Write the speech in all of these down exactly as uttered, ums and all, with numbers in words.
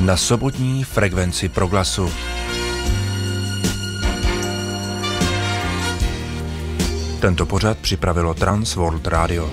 na sobotní frekvenci Proglasu. Tento pořad připravilo Trans World Radio.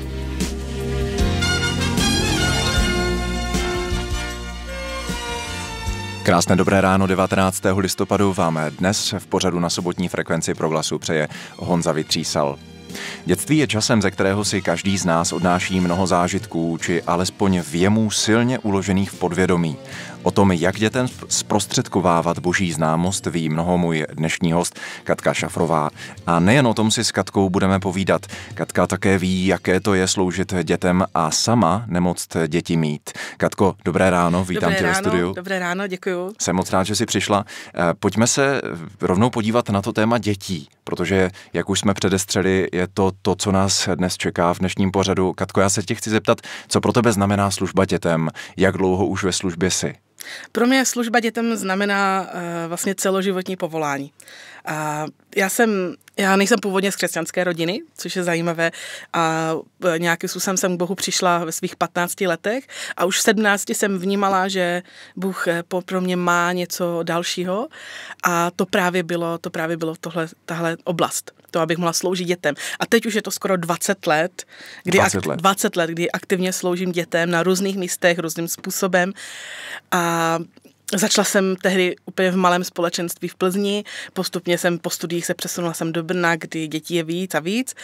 Krásné dobré ráno devatenáctého listopadu vám dnes v pořadu na sobotní frekvenci Proglasu přeje Honza Vytřísal. Dětství je časem, ze kterého si každý z nás odnáší mnoho zážitků, či alespoň věmů silně uložených v podvědomí. O tom, jak dětem zprostředkovávat boží známost, ví mnoho můj dnešní host Katka Šafrová. A nejen o tom si s Katkou budeme povídat. Katka také ví, jaké to je sloužit dětem a sama nemoct děti mít. Katko, dobré ráno, vítám dobré tě ráno, ve studiu. Dobré ráno, děkuju. Jsem moc rád, že jsi přišla. Pojďme se rovnou podívat na to téma dětí, protože, jak už jsme předestřeli, je to to, co nás dnes čeká v dnešním pořadu. Katko, já se tě chci zeptat, co pro tebe znamená služba dětem, jak dlouho už ve službě jsi? Pro mě služba dětem znamená uh, vlastně celoživotní povolání. Uh, já jsem, já nejsem původně z křesťanské rodiny, což je zajímavé, a uh, nějakým způsobem jsem k Bohu přišla ve svých patnácti letech a už v sedmnácti jsem vnímala, že Bůh po, pro mě má něco dalšího a to právě bylo, to právě bylo tohle, tahle oblast, to, abych mohla sloužit dětem. A teď už je to skoro dvacet let, kdy, dvacet let. Ak, dvacet let, kdy aktivně sloužím dětem na různých místech, různým způsobem. A začala jsem tehdy úplně v malém společenství v Plzni, postupně jsem po studiích se přesunula jsem do Brna, kdy dětí je víc a víc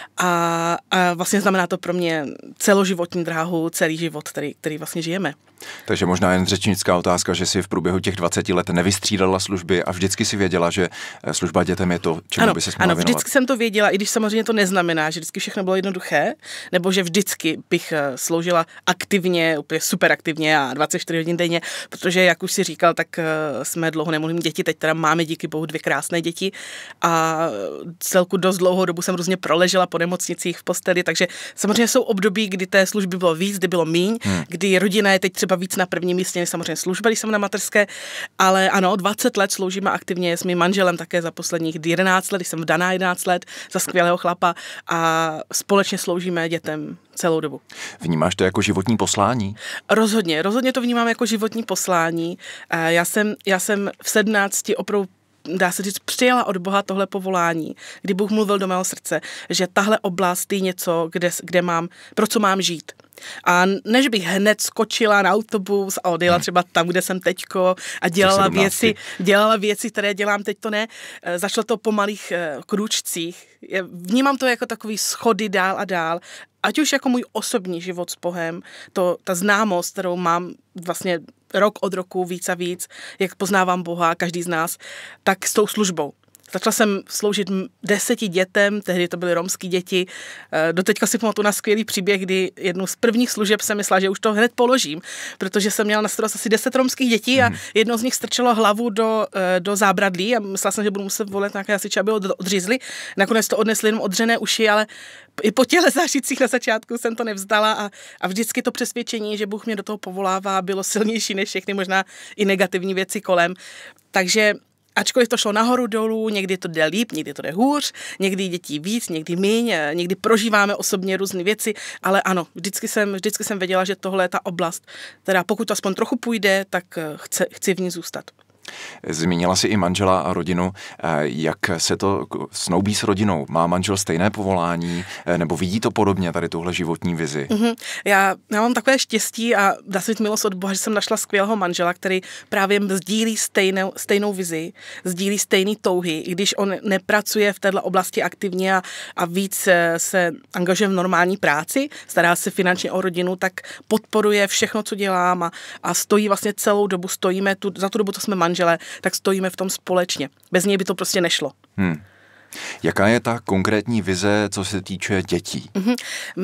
a, a vlastně znamená to pro mě celoživotní dráhu, celý život, který, který vlastně žijeme. Takže možná jen řečnická otázka, že si v průběhu těch dvaceti let nevystřídala služby a vždycky si věděla, že služba dětem je to, čemu ano, by se měla ano, věnovat. vždycky jsem to věděla, i když samozřejmě to neznamená, že vždycky všechno bylo jednoduché, nebo že vždycky bych sloužila aktivně, úplně super aktivně a dvacet čtyři hodin denně, protože jak už si říkal, tak jsme dlouho nemohli mít děti, teď teda máme díky bohu dvě krásné děti a celku dost dlouhou dobu jsem různě proležela po nemocnicích v posteli, takže samozřejmě jsou období, kdy té služby bylo víc, kdy bylo míň, hmm. kdy rodina je teď třeba víc na prvním místě, než samozřejmě služba, když jsem na mateřské, ale ano, dvacet let sloužíme aktivně s mým manželem také za posledních jedenáct let, když jsem vdaná jedenáct let za skvělého chlapa a společně sloužíme dětem celou dobu. Vnímáš to jako životní poslání? Rozhodně, rozhodně to vnímám jako životní poslání. Já jsem, já jsem v sedmnácti opravdu, dá se říct, přijala od Boha tohle povolání, kdy Bůh mluvil do mého srdce, že tahle oblast je něco, kde, kde mám, pro co mám žít. A než bych hned skočila na autobus a odjela třeba tam, kde jsem teďko a dělala věci, dělala věci, které dělám teď, to ne. Začalo to po malých krůčcích. Vnímám to jako takový schody dál a dál. Ať už jako můj osobní život s Bohem, to, ta známost, kterou mám vlastně rok od roku víc a víc, jak poznávám Boha, každý z nás, tak s tou službou. Začala jsem sloužit deseti dětem, tehdy to byly romský děti. Doteďka si pamatuju na skvělý příběh, kdy jednu z prvních služeb jsem myslela, že už to hned položím, protože jsem měla na starost asi deset romských dětí a jedno z nich strčilo hlavu do, do zábradlí a myslela jsem, že budu muset volat nějaké hasiče, aby ho odřízli. Nakonec to odnesli jenom odřené uši, ale i po těchto zážitcích na začátku jsem to nevzdala a, a vždycky to přesvědčení, že Bůh mě do toho povolává, bylo silnější než všechny možná i negativní věci kolem. Takže ačkoliv to šlo nahoru dolů, někdy to jde líp, někdy to jde hůř, někdy dětí víc, někdy míň, někdy prožíváme osobně různé věci, ale ano, vždycky jsem, vždycky jsem věděla, že tohle je ta oblast, teda pokud to aspoň trochu půjde, tak chci, chci v ní zůstat. Zmínila jsi i manžela a rodinu. Jak se to snoubí s rodinou? Má manžel stejné povolání nebo vidí to podobně, tady tuhle životní vizi? Mm-hmm. Já, já mám takové štěstí a dá se říct milost od Boha, že jsem našla skvělého manžela, který právě sdílí stejnou, stejnou vizi, sdílí stejný touhy, i když on nepracuje v této oblasti aktivně a, a víc se angažuje v normální práci, stará se finančně o rodinu, tak podporuje všechno, co dělám a, a stojí vlastně celou dobu, stojíme tu, za tu dobu, co jsme manželé, tak stojíme v tom společně. Bez něj by to prostě nešlo. Hmm. Jaká je ta konkrétní vize, co se týče dětí? Mm-hmm.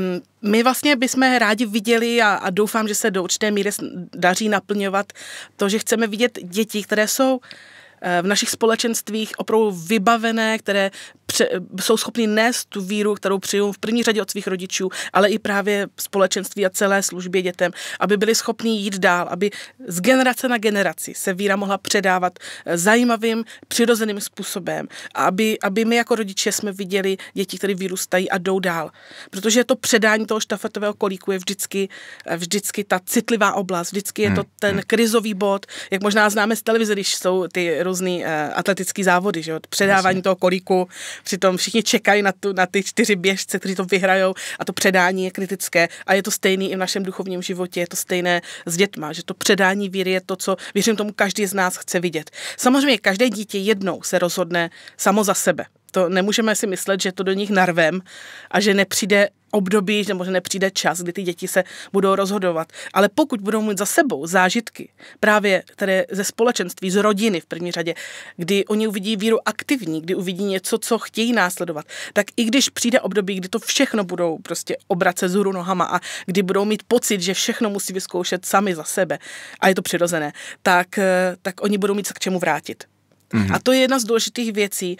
My vlastně bychom rádi viděli a, a doufám, že se do určité míry daří naplňovat to, že chceme vidět děti, které jsou v našich společenstvích opravdu vybavené, které pře- jsou schopni nést tu víru, kterou přijmou v první řadě od svých rodičů, ale i právě společenství a celé službě dětem, aby byli schopni jít dál, aby z generace na generaci se víra mohla předávat zajímavým, přirozeným způsobem a aby, aby my jako rodiče jsme viděli děti, které vyrůstají a jdou dál. Protože to předání toho štafetového kolíku je vždycky, vždycky ta citlivá oblast, vždycky je to ten krizový bod, jak možná známe z televize, když jsou ty různý uh, atletický závody, že jo? Předávání Jasně. toho kolíku, přitom všichni čekají na, tu, na ty čtyři běžce, kteří to vyhrajou a to předání je kritické a je to stejný i v našem duchovním životě, je to stejné s dětma, že to předání víry je to, co věřím tomu každý z nás chce vidět. Samozřejmě každé dítě jednou se rozhodne samo za sebe. To nemůžeme si myslet, že to do nich narvem a že nepřijde období, nebo že nepřijde čas, kdy ty děti se budou rozhodovat. Ale pokud budou mít za sebou zážitky, právě které ze společenství, z rodiny v první řadě, kdy oni uvidí víru aktivní, kdy uvidí něco, co chtějí následovat, tak i když přijde období, kdy to všechno budou prostě obracet z hůru nohama a kdy budou mít pocit, že všechno musí vyzkoušet sami za sebe a je to přirozené, tak, tak oni budou mít se k čemu vrátit. Mm-hmm. A to je jedna z důležitých věcí,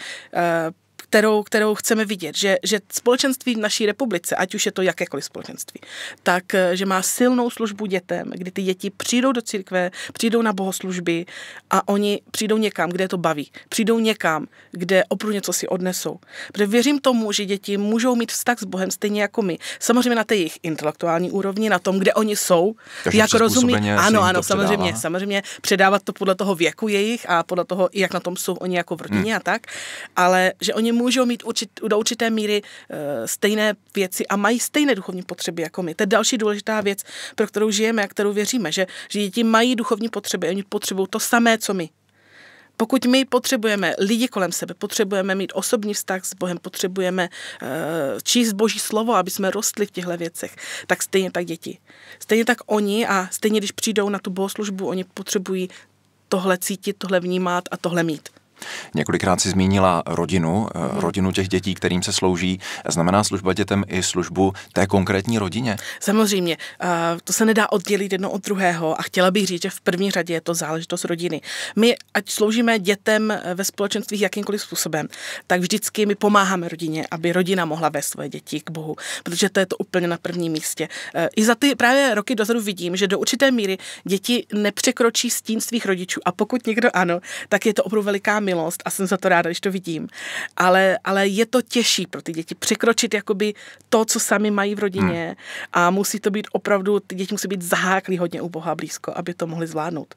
Kterou, kterou chceme vidět, že, že společenství v naší republice, ať už je to jakékoliv společenství, tak, že má silnou službu dětem, kdy ty děti přijdou do církve, přijdou na bohoslužby a oni přijdou někam, kde to baví. Přijdou někam, kde opravdu něco si odnesou. Protože věřím tomu, že děti můžou mít vztah s Bohem stejně jako my. Samozřejmě na té jejich intelektuální úrovni, na tom, kde oni jsou, takže jak rozumí. Ano, ano, samozřejmě, předává. samozřejmě předávat to podle toho věku jejich a podle toho, jak na tom jsou oni jako v rodině hmm. a tak, ale že oni můžou mít určit, do určité míry uh, stejné věci a mají stejné duchovní potřeby jako my. To je další důležitá věc, pro kterou žijeme a kterou věříme, že, že děti mají duchovní potřeby, oni potřebují to samé, co my. Pokud my potřebujeme lidi kolem sebe, potřebujeme mít osobní vztah s Bohem, potřebujeme uh, číst Boží slovo, aby jsme rostli v těchto věcech, tak stejně tak děti. Stejně tak oni a stejně, když přijdou na tu bohoslužbu, oni potřebují tohle cítit, tohle vnímat a tohle mít. Několikrát si zmínila rodinu, hmm. rodinu těch dětí, kterým se slouží. Znamená služba dětem i službu té konkrétní rodině? Samozřejmě. To se nedá oddělit jedno od druhého a chtěla bych říct, že v první řadě je to záležitost rodiny. My, ať sloužíme dětem ve společenstvích jakýmkoliv způsobem, tak vždycky my pomáháme rodině, aby rodina mohla vést svoje děti k Bohu, protože to je to úplně na prvním místě. I za ty právě roky dozadu vidím, že do určité míry děti nepřekročí stín svých rodičů a pokud někdo ano, tak je to opravdu veliká milost a jsem za to ráda, když to vidím. Ale, ale je to těžší pro ty děti překročit jakoby to, co sami mají v rodině hmm. a musí to být opravdu, ty děti musí být zaháklí hodně u Boha blízko, aby to mohli zvládnout.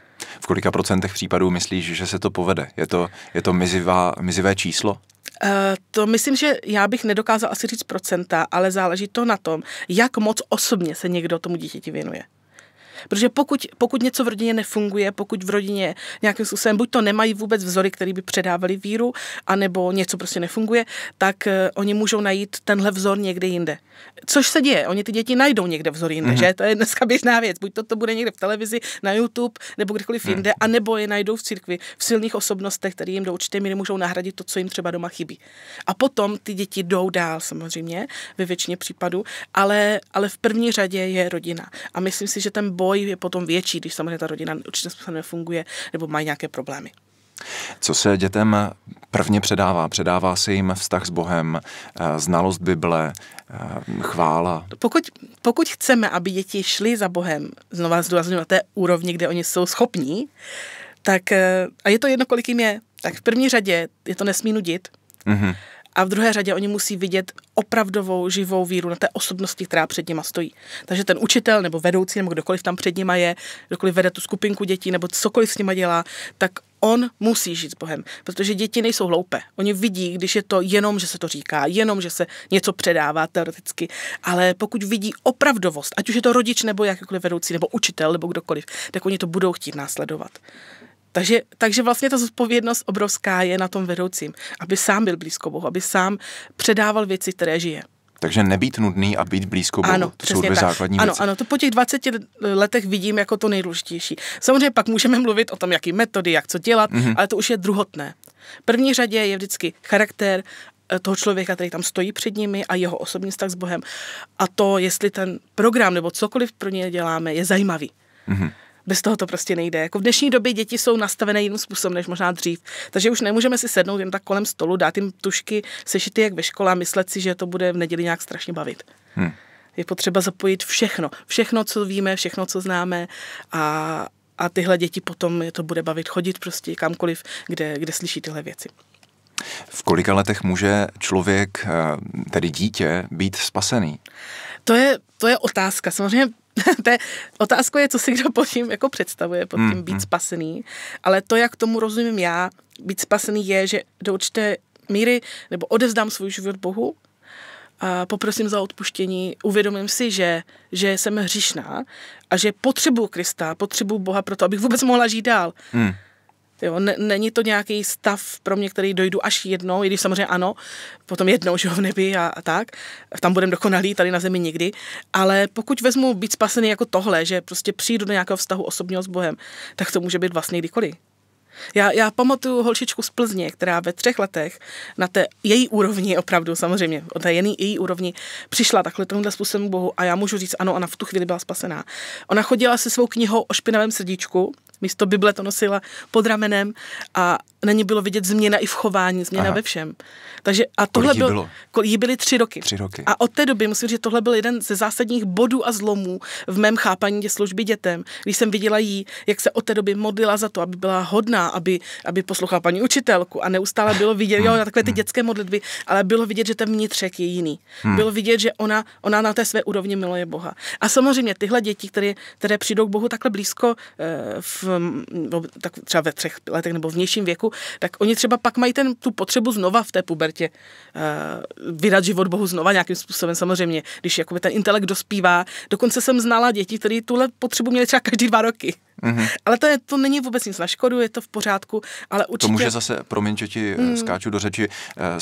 V kolika procentech případů myslíš, že se to povede? Je to, je to mizivá, mizivé číslo? Uh, to myslím, že já bych nedokázal asi říct procenta, ale záleží to na tom, jak moc osobně se někdo tomu dítěti věnuje. Protože pokud, pokud něco v rodině nefunguje, pokud v rodině nějakým způsobem buď to nemají vůbec vzory, který by předávali víru, anebo něco prostě nefunguje, tak uh, oni můžou najít tenhle vzor někde jinde. Což se děje, oni ty děti najdou někde vzor jinde, mm-hmm. že? To je dneska běžná věc. Buď to, to bude někde v televizi, na YouTube, nebo kdekoliv mm. jinde, anebo je najdou v církvi, v silných osobnostech, které jim do určité míry můžou nahradit to, co jim třeba doma chybí. A potom ty děti jdou dál samozřejmě, ve většině případů, ale, ale v první řadě je rodina. A myslím si, že ten boj je potom větší, když samozřejmě ta rodina určitě způsobem nefunguje nebo mají nějaké problémy. Co se dětem prvně předává? Předává se jim vztah s Bohem, znalost Bible, chvála? Pokud, pokud chceme, aby děti šly za Bohem, znova zdůrazňuji na té úrovni, kde oni jsou schopní, tak, a je to jedno, kolik jim je, tak v první řadě je to nesmí nudit, mm-hmm. a v druhé řadě oni musí vidět opravdovou živou víru na té osobnosti, která před nima stojí. Takže ten učitel nebo vedoucí, nebo kdokoliv tam před nima je, kdokoliv vede tu skupinku dětí, nebo cokoliv s nima dělá, tak on musí žít s Bohem, protože děti nejsou hloupé. Oni vidí, když je to jenom, že se to říká, jenom, že se něco předává teoreticky, ale pokud vidí opravdovost, ať už je to rodič, nebo jakýkoliv vedoucí, nebo učitel, nebo kdokoliv, tak oni to budou chtít následovat. Takže, takže vlastně ta zodpovědnost obrovská je na tom vedoucím, aby sám byl blízko Bohu, aby sám předával věci, které žije. Takže nebýt nudný a být blízko Bohu, ano, to jsou dvě tak. základní ano, věci. Ano, to po těch dvaceti letech vidím jako to nejdůležitější. Samozřejmě pak můžeme mluvit o tom, jaký metody, jak co dělat, mm-hmm. ale to už je druhotné. V první řadě je vždycky charakter toho člověka, který tam stojí před nimi a jeho osobní vztah s Bohem. A to, jestli ten program nebo cokoliv pro ně děláme, je zajímavý. Mm-hmm. Bez toho to prostě nejde. Jako v dnešní době děti jsou nastavené jiným způsobem než možná dřív. Takže už nemůžeme si sednout jen tak kolem stolu, dát jim tušky, sešity jak ve škole a myslet si, že to bude v neděli nějak strašně bavit. Hmm. Je potřeba zapojit všechno. Všechno, co víme, všechno, co známe a, a tyhle děti potom je to bude bavit chodit prostě kamkoliv, kde, kde slyší tyhle věci. V kolika letech může člověk, tedy dítě, být spasený? To je, to je otázka. Samozřejmě to je, otázka je, co si kdo pod tím jako představuje, pod tím být spasený. Ale to, jak tomu rozumím já, být spasený je, že do určité míry nebo odevzdám svůj život Bohu, a poprosím za odpuštění, uvědomím si, že, že jsem hříšná a že potřebuji Krista, potřebuji Boha pro to, abych vůbec mohla žít dál. Hmm. Jo, n- není to nějaký stav pro mě, který dojdu až jednou, i když samozřejmě ano, potom jednou, že ho v nebi a, a tak, tam budem dokonalý, tady na zemi nikdy, ale pokud vezmu být spasený jako tohle, že prostě přijdu do nějakého vztahu osobního s Bohem, tak to může být vlastně kdykoliv. Já, já pamatuju holčičku z Plzně, která ve třech letech na té její úrovni, opravdu samozřejmě, o té její, její úrovni, přišla takhle tomuhle způsobem k Bohu a já můžu říct, ano, ona v tu chvíli byla spasená. Ona chodila se svou knihou o špinavém srdíčku, místo Bible to nosila pod ramenem a na ní bylo vidět změna i v chování, změna Aha. ve všem. Takže a tohle Kolik jí bylo? Byl, jí byly tři roky. Tři roky. A od té doby musím říct, že tohle byl jeden ze zásadních bodů a zlomů v mém chápaní tě služby dětem, když jsem viděla jí, jak se od té doby modlila za to, aby byla hodná, aby, aby poslouchala paní učitelku a neustále bylo vidět, jo, na takové ty dětské modlitby, ale bylo vidět, že ten vnitřek je jiný. Hmm. Bylo vidět, že ona, ona na té své úrovni miluje Boha. A samozřejmě tyhle děti, které, které přijdou k Bohu takhle blízko v, tak třeba ve třech letech nebo v nižším věku, tak oni třeba pak mají ten, tu potřebu znova v té pubertě uh, vydat život Bohu znova nějakým způsobem, samozřejmě, když jakoby ten intelekt dospívá. Dokonce jsem znala děti, které tuhle potřebu měly třeba každý dva roky. Mm-hmm. Ale to, je, to není vůbec nic na škodu, je to v pořádku, ale určitě... To může zase, promiň, že ti mm. skáču do řeči,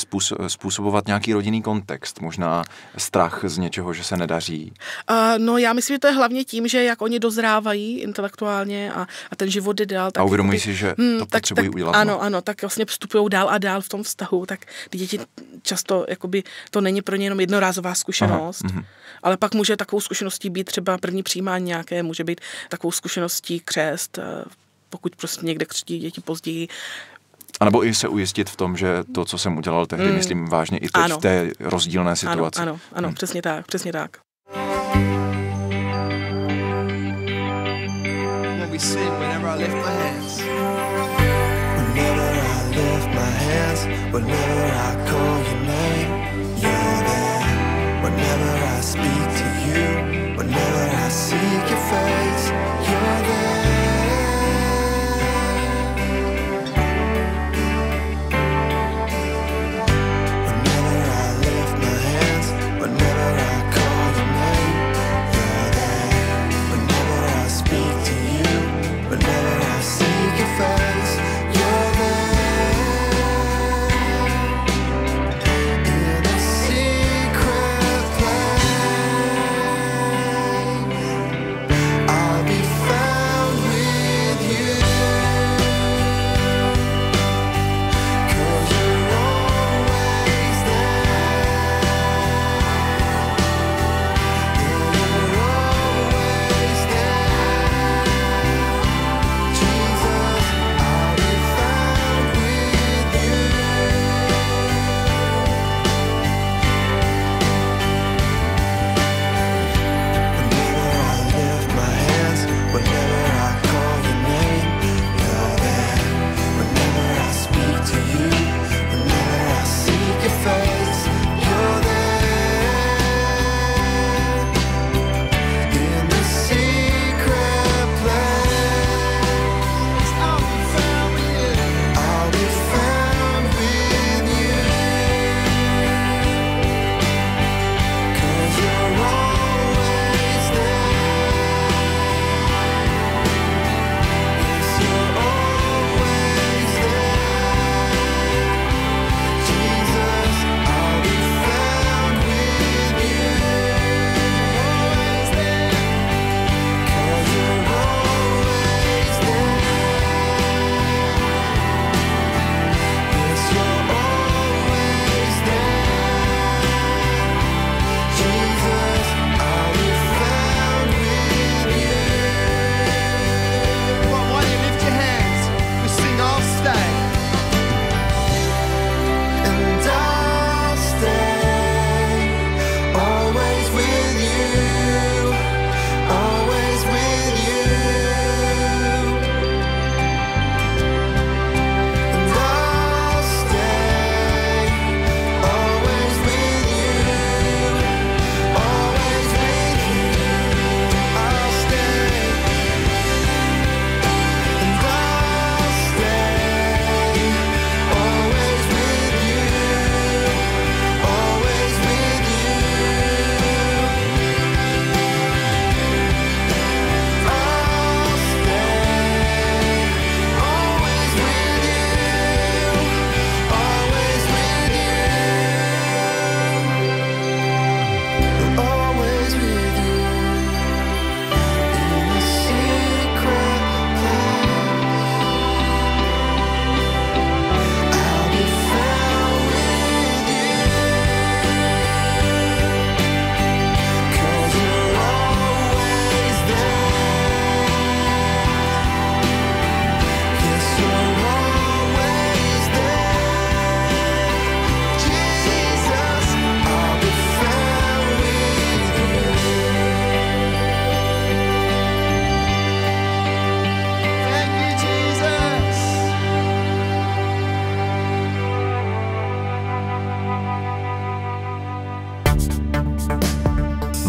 způsobovat nějaký rodinný kontext, možná strach z něčeho, že se nedaří. Uh, no já myslím, že to je hlavně tím, že jak oni dozrávají intelektuálně a, a ten život jde dál. Tak a uvědomují si, že hmm, to tak, potřebují tak, udělat. Ano, no. ano, tak vlastně vstupují dál a dál v tom vztahu, tak ty děti často, jakoby, to není pro ně jenom jednorázová zkušenost, Aha, ale pak může takovou zkušeností být třeba první přijímání nějaké, může být takovou zkušeností křest, pokud prostě někde křtí děti později. A nebo i se ujistit v tom, že to, co jsem udělal tehdy, mm. myslím vážně i teď ano. v té rozdílné situaci. Ano, ano, ano, mm. přesně tak, přesně tak. I'll be found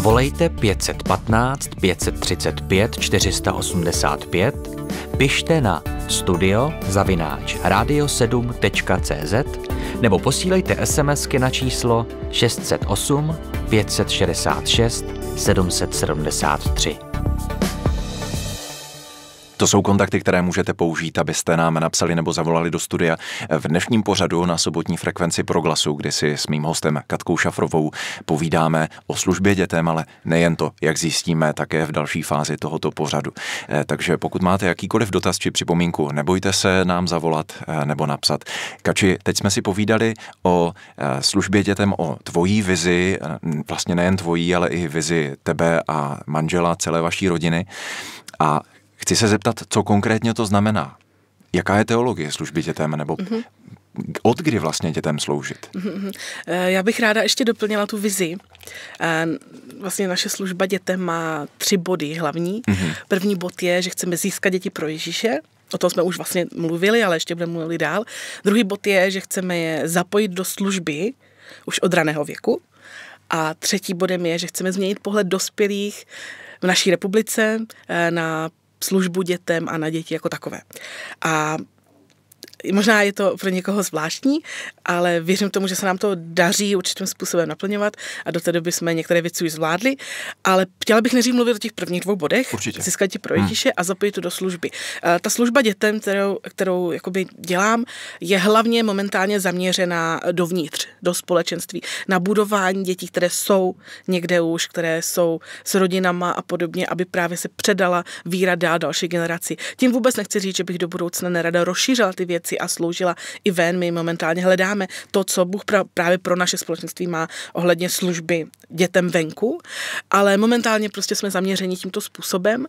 Volejte pět set patnáct, pět set třicet pět, čtyři sta osmdesát pět, pište na studio zavináč radio sedm tečka cé zet nebo posílejte SMSky na číslo šest set osm, pět set šedesát šest, sedm set sedmdesát tři. To jsou kontakty, které můžete použít, abyste nám napsali nebo zavolali do studia v dnešním pořadu na sobotní frekvenci Proglasu, kdy si s mým hostem Katkou Šafrovou povídáme o službě dětem, ale nejen to, jak zjistíme, také v další fázi tohoto pořadu. Takže pokud máte jakýkoliv dotaz či připomínku, nebojte se nám zavolat nebo napsat. Kači, teď jsme si povídali o službě dětem, o tvojí vizi, vlastně nejen tvojí, ale i vizi tebe a manžela, celé vaší rodiny. A chci se zeptat, co konkrétně to znamená. Jaká je teologie služby dětem, nebo mm-hmm. od kdy vlastně dětem sloužit? Mm-hmm. Já bych ráda ještě doplnila tu vizi. Vlastně naše služba dětem má tři body hlavní. Mm-hmm. První bod je, že chceme získat děti pro Ježíše. O tom jsme už vlastně mluvili, ale ještě budeme mluvit dál. Druhý bod je, že chceme je zapojit do služby už od raného věku. A třetí bodem je, že chceme změnit pohled dospělých v naší republice na službu dětem a na děti jako takové. A možná je to pro někoho zvláštní, ale věřím tomu, že se nám to daří určitým způsobem naplňovat a do té doby jsme některé věci už zvládli, ale chtěla bych nejdřív mluvit o těch prvních dvou bodech, získat děti pro Ježíše hmm. a zapojit to do služby. Ta služba dětem, kterou, kterou jakoby dělám, je hlavně momentálně zaměřená dovnitř, do společenství, na budování dětí, které jsou někde už, které jsou s rodinama a podobně, aby právě se předala víra dál další generaci. Tím vůbec nechci říct, že bych do budoucna nerada rozšířila ty věci a sloužila i ven. My momentálně hledáme to, co Bůh právě pro naše společenství má ohledně služby dětem venku, ale momentálně prostě jsme zaměřeni tímto způsobem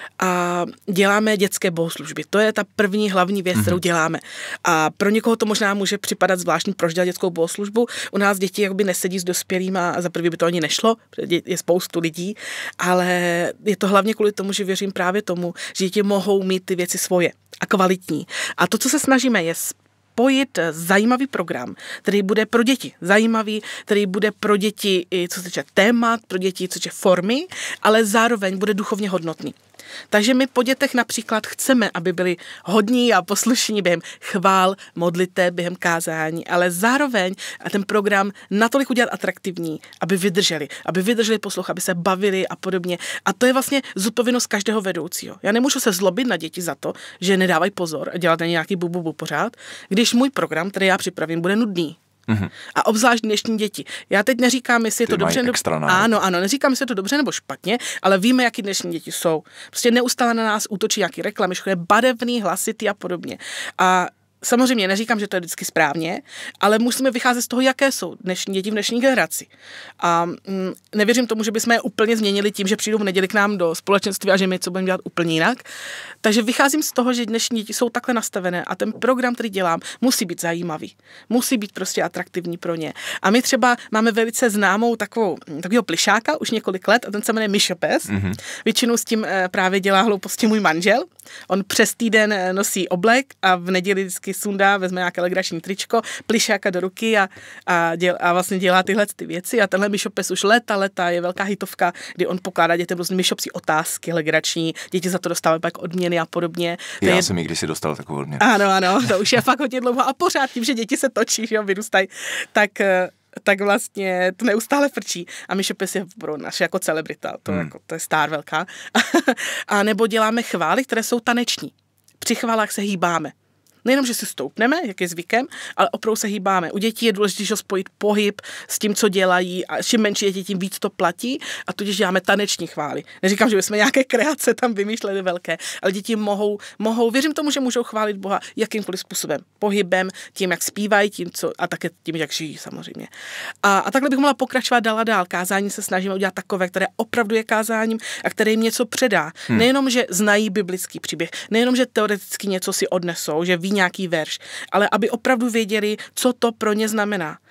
a děláme dětské bohoslužby. To je ta první hlavní věc, mm-hmm. kterou děláme. A pro někoho to možná může připadat zvláštní, proč dělat dětskou bohoslužbu. U nás děti jakoby nesedí s dospělýma a za prvý by to ani nešlo, je spoustu lidí, ale je to hlavně kvůli tomu, že věřím právě tomu, že děti mohou mít ty věci svoje a kvalitní. A to, co se snažíme, je spojit zajímavý program, který bude pro děti zajímavý, který bude pro děti, co se týče témat, pro děti, co se týče formy, ale zároveň bude duchovně hodnotný. Takže my po dětech například chceme, aby byli hodní a poslušní během chvál, modliteb, během kázání, ale zároveň a ten program natolik udělat atraktivní, aby vydrželi, aby vydrželi poslouchat, aby se bavili a podobně. A to je vlastně zodpovědnost každého vedoucího. Já nemůžu se zlobit na děti za to, že nedávají pozor a dělat na nějaký bububu pořád, když můj program, který já připravím, bude nudný. Mm-hmm. A obzvlášť dnešní děti. Já teď neříkám, jestli je to dobře nebo ano, ano, neříkám, jestli je to dobře nebo špatně, ale víme, jaký dnešní děti jsou. Prostě neustále na nás útočí nějaký reklamy, je barevný, hlasitý a podobně. A samozřejmě neříkám, že to je vždycky správně, ale musíme vycházet z toho, jaké jsou dnešní děti v dnešní generaci. A mm, nevěřím tomu, že bychom je úplně změnili tím, že přijdou v neděli k nám do společenství a že my co budeme dělat úplně jinak. Takže vycházím z toho, že dnešní děti jsou takhle nastavené a ten program, který dělám, musí být zajímavý. Musí být prostě atraktivní pro ně. A my třeba máme velice známou takovou, takového plišáka už několik let a ten se jmenuje Myšopes. Mm-hmm. Většinou s tím právě dělá hlouposti můj manžel. On přes týden nosí oblek a v neděli vždycky sundá, vezme nějaké legrační tričko, plišáka do ruky a, a, děl, a vlastně dělá tyhle ty věci. A tenhle Myšopes už leta, leta je velká hitovka, kdy on pokládá dětem různé myšopsí otázky legrační, děti za to dostávají pak odměny a podobně. Já je... jsem i kdysi dostal takovou odměnu. Ano, ano, to už je fakt hodně dlouho a pořád tím, že děti se točí, že jo, vyrůstají, tak tak vlastně to neustále frčí. A Myšopes je pro naše jako celebrita, to, hmm. jako, to je star velká. A nebo děláme chvály, které jsou taneční. Při chválách se hýbáme. Nejenom, že si stoupneme, jak je zvykem, ale opravdu se hýbáme. U dětí je důležité spojit pohyb s tím, co dělají a čím menší děti, tím víc to platí a tudíž děláme taneční chvály. Neříkám, že bychom nějaké kreace tam vymýšleli velké, ale děti mohou, mohou, věřím tomu, že můžou chválit Boha jakýmkoliv způsobem. Pohybem, tím, jak zpívají, tím, co, a také tím, jak žijí samozřejmě. A, a takhle bych mohla pokračovat dál a dál. Kázání se snažíme udělat takové, které opravdu je kázáním a které jim něco předá. Hmm. Nejenom, že znají biblický příběh, nejenom, že teoreticky něco si odnesou, že ví nějaký verš, ale aby opravdu věděli, co to pro ně znamená.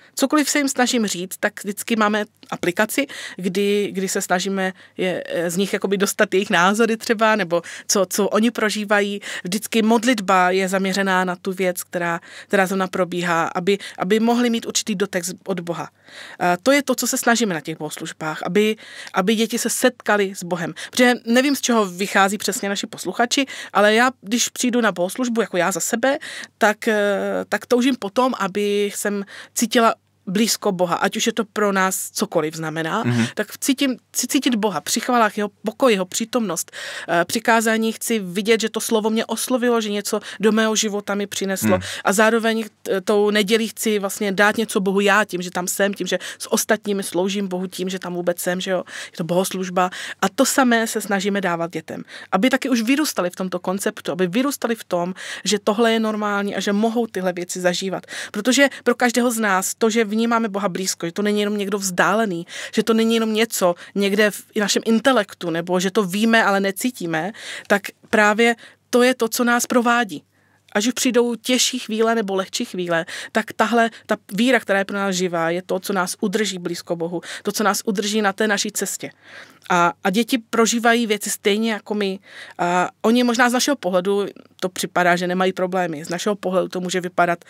Cokoliv se jim snažím říct, tak vždycky máme aplikaci, kdy, kdy se snažíme je, z nich jakoby dostat jejich názory třeba, nebo co, co oni prožívají. Vždycky modlitba je zaměřená na tu věc, která, která zrovna probíhá, aby, aby mohli mít určitý dotek od Boha. A to je to, co se snažíme na těch bohoslužbách, aby, aby děti se setkali s Bohem. Protože nevím, z čeho vychází přesně naši posluchači, ale já, když přijdu na bohoslužbu, jako já za sebe, tak, tak toužím potom, aby jsem cítila blízko Boha, ať už je to pro nás cokoliv znamená, mm-hmm. tak cítím, chci cítit Boha, při chvalách jeho pokoj, jeho přítomnost. Při kázání chci vidět, že to slovo mě oslovilo, že něco do mého života mi přineslo mm. a zároveň tou nedělí chci vlastně dát něco Bohu já tím, že tam jsem, tím, že s ostatními sloužím Bohu tím, že tam vůbec jsem, že jo, je to bohoslužba a to samé se snažíme dávat dětem. Aby taky už vyrůstali v tomto konceptu, aby vyrůstali v tom, že tohle je normální a že mohou tyhle věci zažívat. Protože pro každého z nás to, že vnímáme Boha blízko, že to není jenom někdo vzdálený, že to není jenom něco někde v našem intelektu, nebo že to víme, ale necítíme, tak právě to je to, co nás provádí. Až už přijdou těžší chvíle nebo lehčí chvíle, tak tahle, ta víra, která je pro nás živá, je to, co nás udrží blízko Bohu, to, co nás udrží na té naší cestě. A, a děti prožívají věci stejně jako my. A oni možná z našeho pohledu to připadá, že nemají problémy. Z našeho pohledu to může vypadat,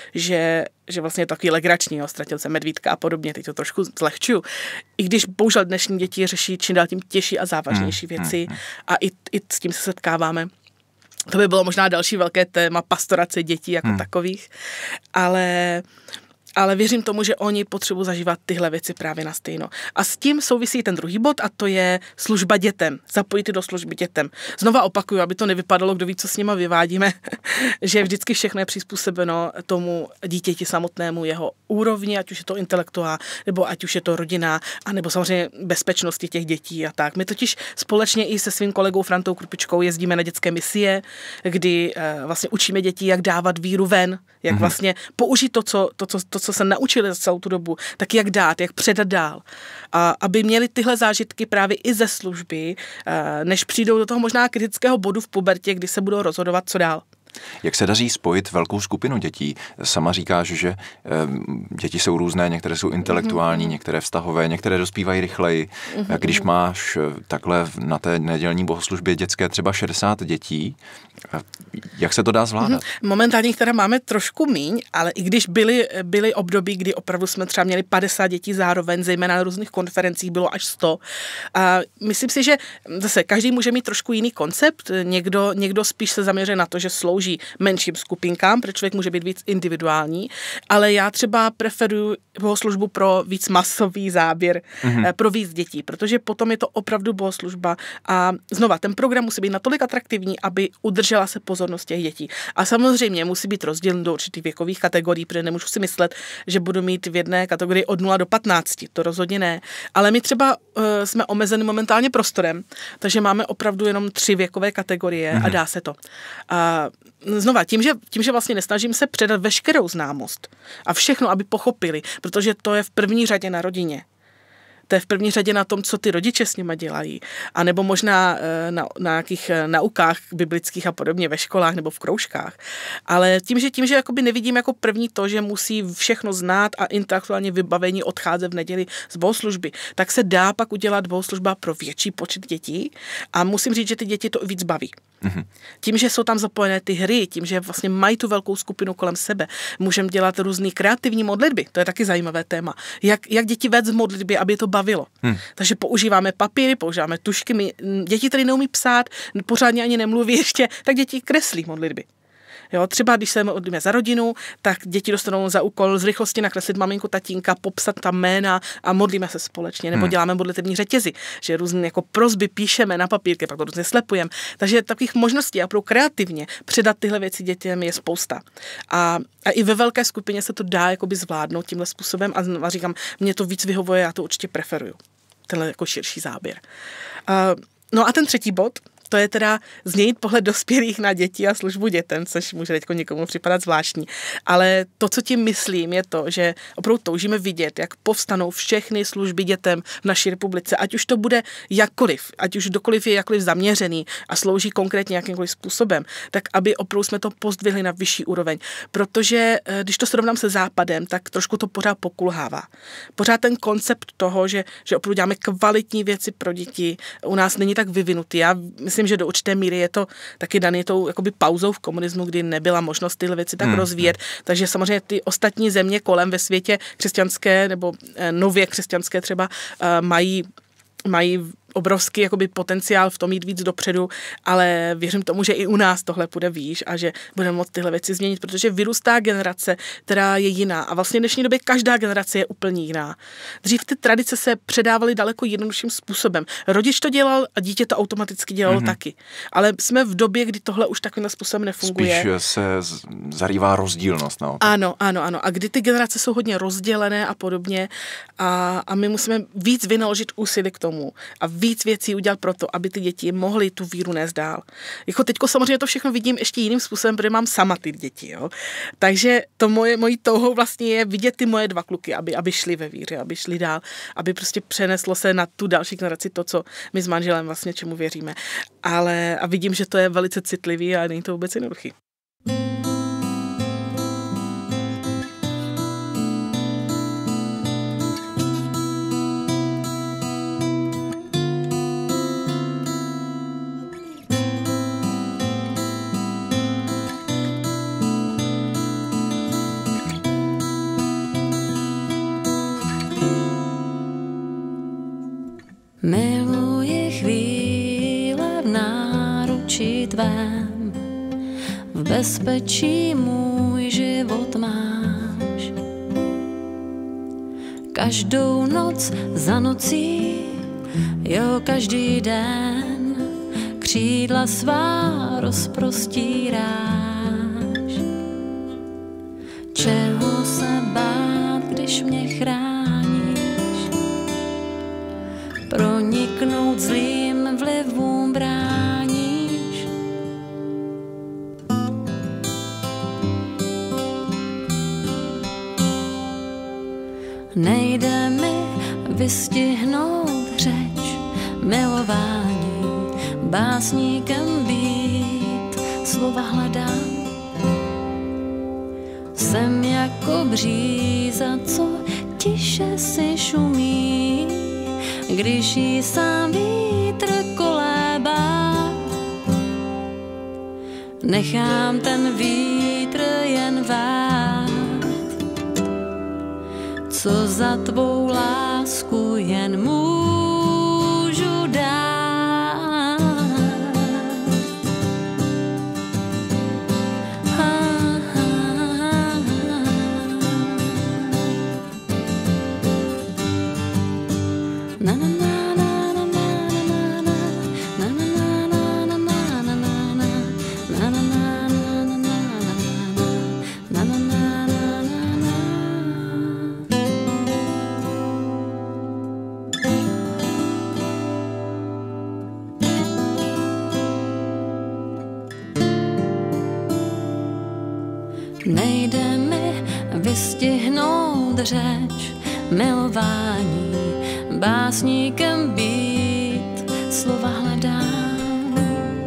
že, že vlastně je takový legrační, jo, ztratil se medvídka a podobně, teď to trošku zlehčuju. I když bohužel dnešní děti řeší čím dál tím těžší a závažnější věci a i, i s tím se setkáváme. To by bylo možná další velké téma pastorace dětí jako hmm. takových, ale, ale věřím tomu, že oni potřebují zažívat tyhle věci právě na stejno. A s tím souvisí ten druhý bod a to je služba dětem, zapojit do služby dětem. Znova opakuju, aby to nevypadalo, kdo ví, co s nima vyvádíme, že vždycky všechno je přizpůsobeno tomu dítěti samotnému, jeho úrovni, ať už je to intelektuál, nebo ať už je to rodina, anebo samozřejmě bezpečnosti těch dětí a tak. My totiž společně i se svým kolegou Frantou Krupičkou jezdíme na dětské misie, kdy uh, vlastně učíme děti, jak dávat víru ven, jak mm-hmm. vlastně použít to, co, to, co, to, co se naučili za celou tu dobu, tak jak dát, jak předat dál. A aby měli tyhle zážitky právě i ze služby, uh, než přijdou do toho možná kritického bodu v pubertě, kdy se budou rozhodovat, co dál. Jak se daří spojit velkou skupinu dětí? Sama říkáš, že e, děti jsou různé, některé jsou intelektuální, mm-hmm. některé vztahové, některé dospívají rychleji. Mm-hmm. Když máš takhle na té nedělní bohoslužbě dětské třeba šedesát dětí, jak se to dá zvládat? Mm-hmm. Momentálně teda máme trošku míň, ale i když byly, byly období, kdy opravdu jsme třeba měli padesát dětí zároveň, zejména na různých konferencích bylo až sto. A myslím si, že zase každý může mít trošku jiný koncept. Někdo, někdo spíš se zaměřuje na to, že slouží menším skupinkám, protože člověk může být víc individuální, ale já třeba preferuji bohoslužbu pro víc masový záběr, mm-hmm. pro víc dětí, protože potom je to opravdu bohoslužba a znova, ten program musí být natolik atraktivní, aby udržela se pozornost těch dětí. A samozřejmě musí být rozdělen do určitých věkových kategorií, protože nemůžu si myslet, že budu mít v jedné kategorii od nula do patnácti, to rozhodně ne. Ale my třeba uh, jsme omezeni momentálně prostorem, takže máme opravdu jenom tři věkové kategorie mm-hmm. a dá se to. A znova, tím že, tím, že vlastně nesnažím se předat veškerou známost a všechno, aby pochopili, protože to je v první řadě na rodině. To je v první řadě na tom, co ty rodiče s nima dělají. A nebo možná na, na nějakých naukách biblických a podobně ve školách nebo v kroužkách. Ale tím, že, tím, že jakoby nevidím jako první to, že musí všechno znát a intelektuálně vybavení odcházet v neděli z bohoslužby, tak se dá pak udělat bohoslužba pro větší počet dětí a musím říct, že ty děti to víc baví. Mm-hmm. Tím, že jsou tam zapojené ty hry, tím, že vlastně mají tu velkou skupinu kolem sebe, můžeme dělat různé kreativní modlitby, to je taky zajímavé téma. Jak, jak děti vést z modlitby, aby je to bavilo. Hmm. Takže používáme papíry, používáme tušky, my, děti tady neumí psát, pořádně ani nemluví ještě, tak děti kreslí modlitby. Jo, třeba když se modlíme za rodinu, tak děti dostanou za úkol z rychlosti nakreslit maminku, tatínka, popsat tam jména a modlíme se společně, nebo hmm. děláme modlitevní řetězy, že různé jako prosby píšeme na papírky, pak to různě slepujeme. Takže takových možností a pro kreativně předat tyhle věci dětem je spousta. A, a i ve velké skupině se to dá jakoby zvládnout tímhle způsobem a, a říkám, mě to víc vyhovuje, já to určitě preferuju. Tenhle jako širší záběr. Uh, no a ten třetí bod, to je teda změnit pohled dospělých na děti a službu dětem, což může teď někomu připadat zvláštní. Ale to, co tím myslím, je to, že opravdu toužíme vidět, jak povstanou všechny služby dětem v naší republice, ať už to bude jakkoliv, ať už kdokoliv je jakkoliv zaměřený a slouží konkrétně jakýmkoliv způsobem, tak aby opravdu jsme to pozdvihli na vyšší úroveň. Protože když to srovnám se Západem, tak trošku to pořád pokulhává. Pořád ten koncept toho, že, že opravdu děláme kvalitní věci pro děti, u nás není tak vyvinutý. Já myslím, že do určité míry je to taky daný tou jakoby pauzou v komunismu, kdy nebyla možnost tyhle věci tak hmm. rozvíjet. Takže samozřejmě ty ostatní země kolem ve světě křesťanské nebo nově křesťanské třeba mají, mají obrovský jakoby potenciál v tom jít víc dopředu, ale věřím tomu, že i u nás tohle půjde výš a že budeme moct tyhle věci změnit, protože vyrůstá generace, která je jiná a vlastně v dnešní době každá generace je úplně jiná. Dřív ty tradice se předávaly daleko jednodušším způsobem. Rodič to dělal a dítě to automaticky dělalo mm-hmm. taky. Ale jsme v době, kdy tohle už takovým způsobem nefunguje. Spíš se zarývá rozdílnost. No. Ano, ano, ano. A kdy ty generace jsou hodně rozdělené a podobně a, a my musíme víc vynaložit úsilí k tomu a víc věcí udělat pro to, aby ty děti mohly tu víru nést dál. Jako teďko samozřejmě to všechno vidím ještě jiným způsobem, protože mám sama ty děti, jo. Takže to moje, mojí touhou vlastně je vidět ty moje dva kluky, aby, aby šli ve víře, aby šli dál, aby prostě přeneslo se na tu další generaci to, co my s manželem vlastně čemu věříme. Ale a vidím, že to je velice citlivý a není to vůbec jednoduchý. Miluji chvíle v náručí tvém, v bezpečí můj život máš. Každou noc za nocí, jo každý den, křídla svá rozprostíráš. Čeho se bát, když mě chráníš? Proniknout zlým vlivům bráníš. Nejde mi vystihnout řeč milování, básníkem být, slova hledám. Jsem jako bříza, co tiše si šumí, když jí sám vítr kolébá. Nechám ten vítr jen vát, co za tvou lásku jen můžu dát. Ha, ha, ha, ha. Na, na, na. Nejde mi vystihnout řeč milování, básníkem být, slova hledám.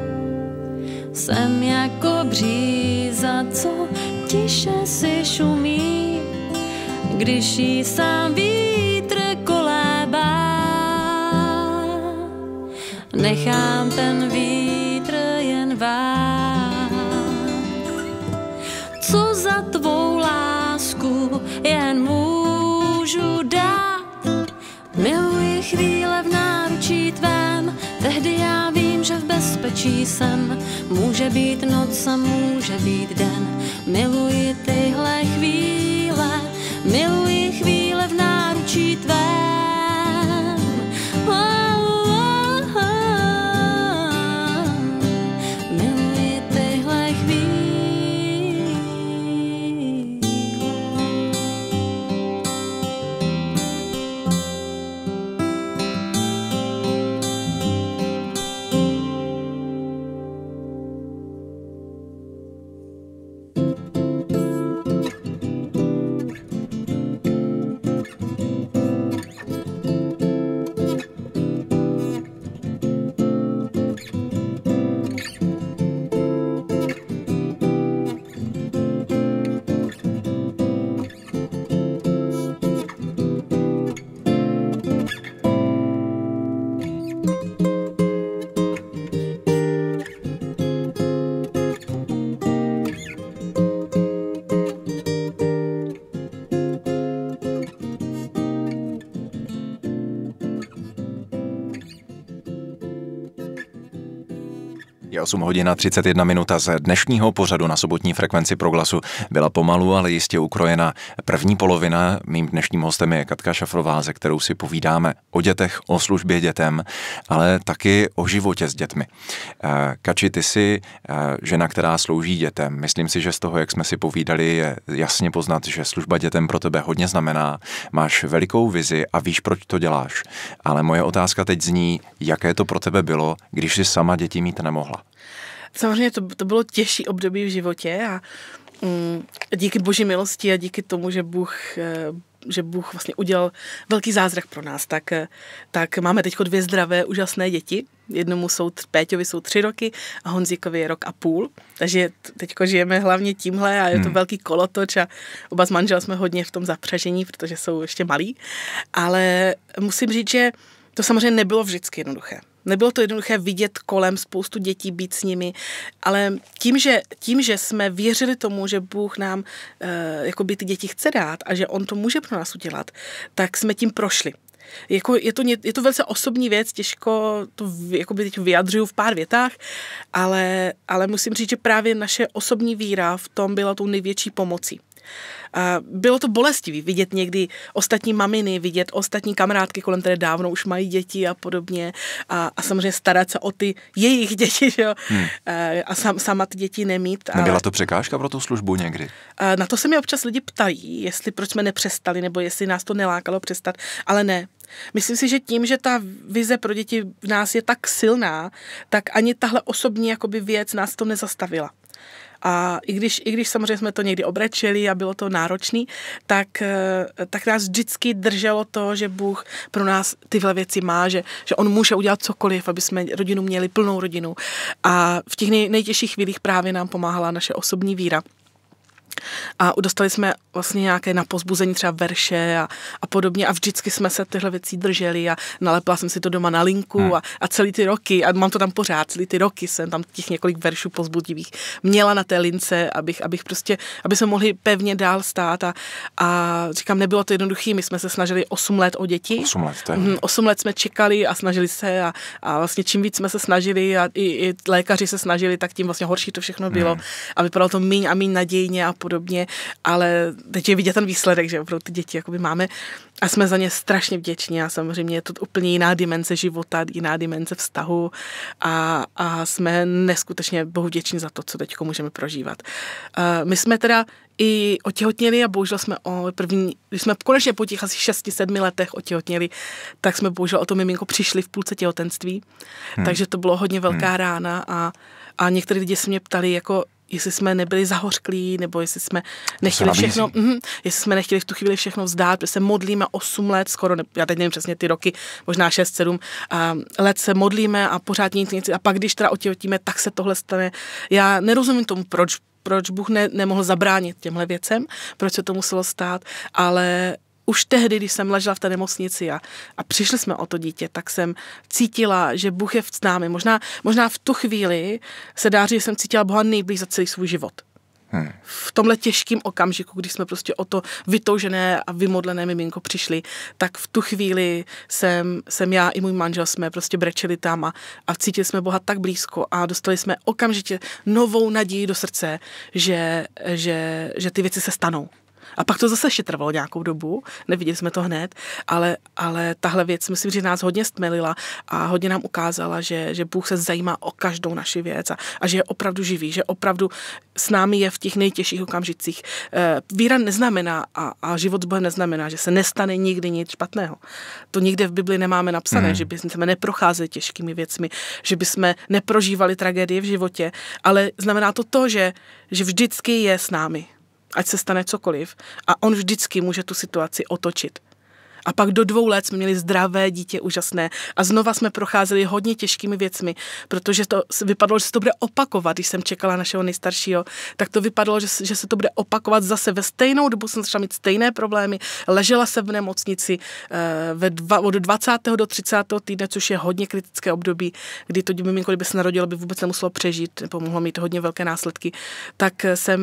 Jsem jako bříza, co tiše si šumí, když jí sám vítr kolébá. Nechám ten vítr jen vát, co za tvou lásku jen můžu dát. Miluji chvíle v náručí tvém, tehdy já vím, že v bezpečí jsem. Může být noc a může být den. Miluji tyhle chvíle, miluji chvíle v náručí tvém. Oh, oh, oh. Miluji tyhle chvíle. Je osm hodin a třicet jedna minuta z dnešního pořadu na sobotní frekvenci Proglasu. Byla pomalu, ale jistě ukrojena první polovina. Mým dnešním hostem je Katka Šafrová, se kterou si povídáme o dětech, o službě dětem, ale taky o životě s dětmi. Kači, ty jsi žena, která slouží dětem. Myslím si, že z toho, jak jsme si povídali, je jasně poznat, že služba dětem pro tebe hodně znamená. Máš velikou vizi a víš, proč to děláš. Ale moje otázka teď zní, jaké to pro tebe bylo, když jsi sama děti mít nemohla? Samozřejmě to, to bylo těžší období v životě a mm, díky boží milosti a díky tomu, že Bůh, že Bůh vlastně udělal velký zázrak pro nás, tak, tak máme teď dvě zdravé, úžasné děti. Jednomu jsou, Péťovi jsou tři roky a Honzíkovi je rok a půl. Takže teďko žijeme hlavně tímhle a je to hmm. velký kolotoč a oba s manželem jsme hodně v tom zapřažení, protože jsou ještě malí. Ale musím říct, že to samozřejmě nebylo vždycky jednoduché. Nebylo to jednoduché vidět kolem spoustu dětí, být s nimi, ale tím, že, tím, že jsme věřili tomu, že Bůh nám e, jakoby ty děti chce dát a že On to může pro nás udělat, tak jsme tím prošli. Jako, je, to, je to velice osobní věc, těžko to jakoby teď vyjadřuju v pár větách, ale, ale musím říct, že právě naše osobní víra v tom byla tou největší pomocí. A bylo to bolestivý vidět někdy ostatní maminy, vidět ostatní kamarádky kolem, které dávno už mají děti a podobně a, a samozřejmě starat se o ty jejich děti, že jo? Hmm. A, a sam, sama ty děti nemít. Nebyla ale, to překážka pro tu službu někdy? A na to se mi občas lidi ptají, jestli proč jsme nepřestali, nebo jestli nás to nelákalo přestat, ale ne. Myslím si, že tím, že ta vize pro děti v nás je tak silná, tak ani tahle osobní jakoby věc nás to nezastavila. A i když, i když samozřejmě jsme to někdy obrečeli a bylo to náročný, tak, tak nás vždycky drželo to, že Bůh pro nás tyhle věci má, že, že On může udělat cokoliv, aby jsme rodinu měli, plnou rodinu. A v těch nej, nejtěžších chvílích právě nám pomáhala naše osobní víra. A dostali jsme vlastně nějaké na povzbuzení třeba verše a, a podobně a vždycky jsme se tyhle věcí drželi a nalepila jsem si to doma na linku hmm. a, a celý ty roky, a mám to tam pořád, celý ty roky jsem tam těch několik veršů povzbudivých měla na té lince, abych, abych prostě, aby jsme mohli pevně dál stát a, a říkám, nebylo to jednoduché, my jsme se snažili osm let o děti. osm let, to je. osm let jsme čekali a snažili se a, a vlastně čím víc jsme se snažili a i, i lékaři se snažili, tak tím vlastně horší to všechno bylo hmm. a vypadalo to míň a míň nadějně a podobně, ale teď je vidět ten výsledek, že opravdu ty děti jakoby máme a jsme za ně strašně vděční a samozřejmě je to úplně jiná dimenze života, jiná dimenze vztahu a, a jsme neskutečně Bohu vděční za to, co teď můžeme prožívat. Uh, my jsme teda i otěhotněli a bohužel jsme o první, když jsme konečně po těch asi šesti, sedmi letech otěhotněli, tak jsme bohužel o to miminko přišli v půlce těhotenství, hmm. takže to bylo hodně velká hmm. rána a, a některé lidi se mě ptali, jako jestli jsme nebyli zahořklí, nebo jestli jsme nechtěli všechno, mm, jestli jsme nechtěli v tu chvíli všechno vzdát, protože se modlíme osm let, skoro, ne, já teď nevím přesně ty roky, možná šest, sedm uh, let se modlíme a pořád nic, nic, a pak když teda otěhotíme, tak se tohle stane. Já nerozumím tomu, proč, proč Bůh ne, nemohl zabránit těmhle věcem, proč se to muselo stát, ale už tehdy, když jsem ležela v té nemocnici a, a přišli jsme o to dítě, tak jsem cítila, že Bůh je s námi. Možná, možná v tu chvíli se dá říct, že jsem cítila Boha nejblíž za celý svůj život. Hmm. V tomhle těžkém okamžiku, když jsme prostě o to vytoužené a vymodlené miminko přišli, tak v tu chvíli jsem, jsem já i můj manžel jsme prostě brečeli tam a, a cítili jsme Boha tak blízko a dostali jsme okamžitě novou naději do srdce, že, že, že ty věci se stanou. A pak to zase ještě trvalo nějakou dobu, neviděli jsme to hned, ale, ale tahle věc, myslím, že nás hodně stmelila a hodně nám ukázala, že, že Bůh se zajímá o každou naši věc a, a že je opravdu živý, že opravdu s námi je v těch nejtěžších okamžicích. E, víra neznamená a, a život s Bohem neznamená, že se nestane nikdy nic špatného. To nikde v Bibli nemáme napsané, mm. že bychom neprocházeli těžkými věcmi, že bychom neprožívali tragédie v životě, ale znamená to to, že, že vždycky je s námi. Ať se stane cokoliv a on vždycky může tu situaci otočit. A pak do dvou let jsme měli zdravé dítě, úžasné. A znova jsme procházeli hodně těžkými věcmi, protože to vypadalo, že se to bude opakovat. Když jsem čekala našeho nejstaršího, tak to vypadalo, že, že se to bude opakovat zase ve stejnou dobu. Jsem začala mít stejné problémy. Ležela jsem v nemocnici ve dva, od dvacátého do třicátého týdne, což je hodně kritické období, kdy to miminko, kdyby se narodilo, by vůbec nemuselo přežít, nebo mohlo mít hodně velké následky. Tak jsem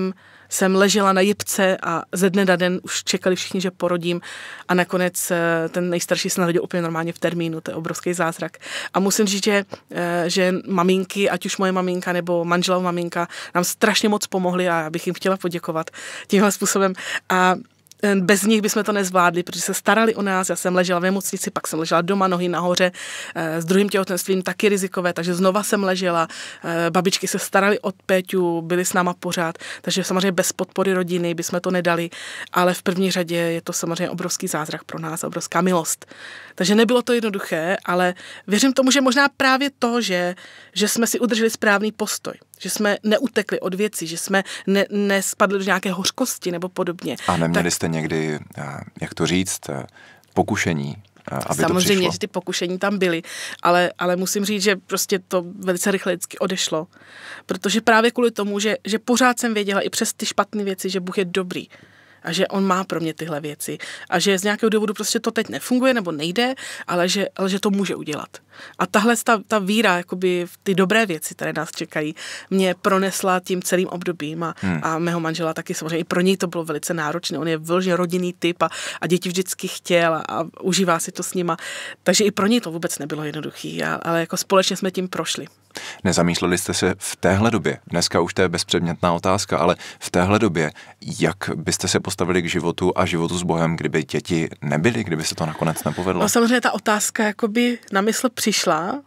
jsem ležela na jipce a ze dne na den už čekali všichni, že porodím a nakonec ten nejstarší se narodil úplně normálně v termínu, to je obrovský zázrak. A musím říct, že, že maminky, ať už moje maminka nebo manželova maminka, nám strašně moc pomohly a já bych jim chtěla poděkovat tímhle způsobem. A bez nich bychom to nezvládli, protože se starali o nás, já jsem ležela v nemocnici, pak jsem ležela doma, nohy nahoře, s druhým těhotenstvím taky rizikové, takže znova jsem ležela, babičky se starali o Péťu, byly s náma pořád, takže samozřejmě bez podpory rodiny bychom to nedali, ale v první řadě je to samozřejmě obrovský zázrak pro nás, obrovská milost. Takže nebylo to jednoduché, ale věřím tomu, že možná právě to, že, že jsme si udrželi správný postoj, že jsme neutekli od věcí, že jsme ne, nespadli do nějaké hořkosti nebo podobně. A neměli tak, jste někdy, jak to říct, pokušení, aby samozřejmě, to že ty pokušení tam byly, ale, ale musím říct, že prostě to velice rychle vždycky odešlo. Protože právě kvůli tomu, že, že pořád jsem věděla i přes ty špatné věci, že Bůh je dobrý. A že on má pro mě tyhle věci. A že z nějakého důvodu prostě to teď nefunguje nebo nejde, ale že, ale že to může udělat. A tahle ta, ta víra jakoby v ty dobré věci, které nás čekají, mě pronesla tím celým obdobím a, hmm. a mého manžela taky samozřejmě. I pro něj to bylo velice náročné. On je vyloženě rodinný typ a, a děti vždycky chtěl a, a užívá si to s nima. Takže i pro něj to vůbec nebylo jednoduchý, a, ale jako společně jsme tím prošli. Nezamýšleli jste se v téhle době, dneska už to je bezpředmětná otázka, ale v téhle době, jak byste se postavili k životu a životu s Bohem, kdyby děti nebyly, kdyby se to nakonec nepovedlo? No samozřejmě ta otázka jakoby na mysl přišla,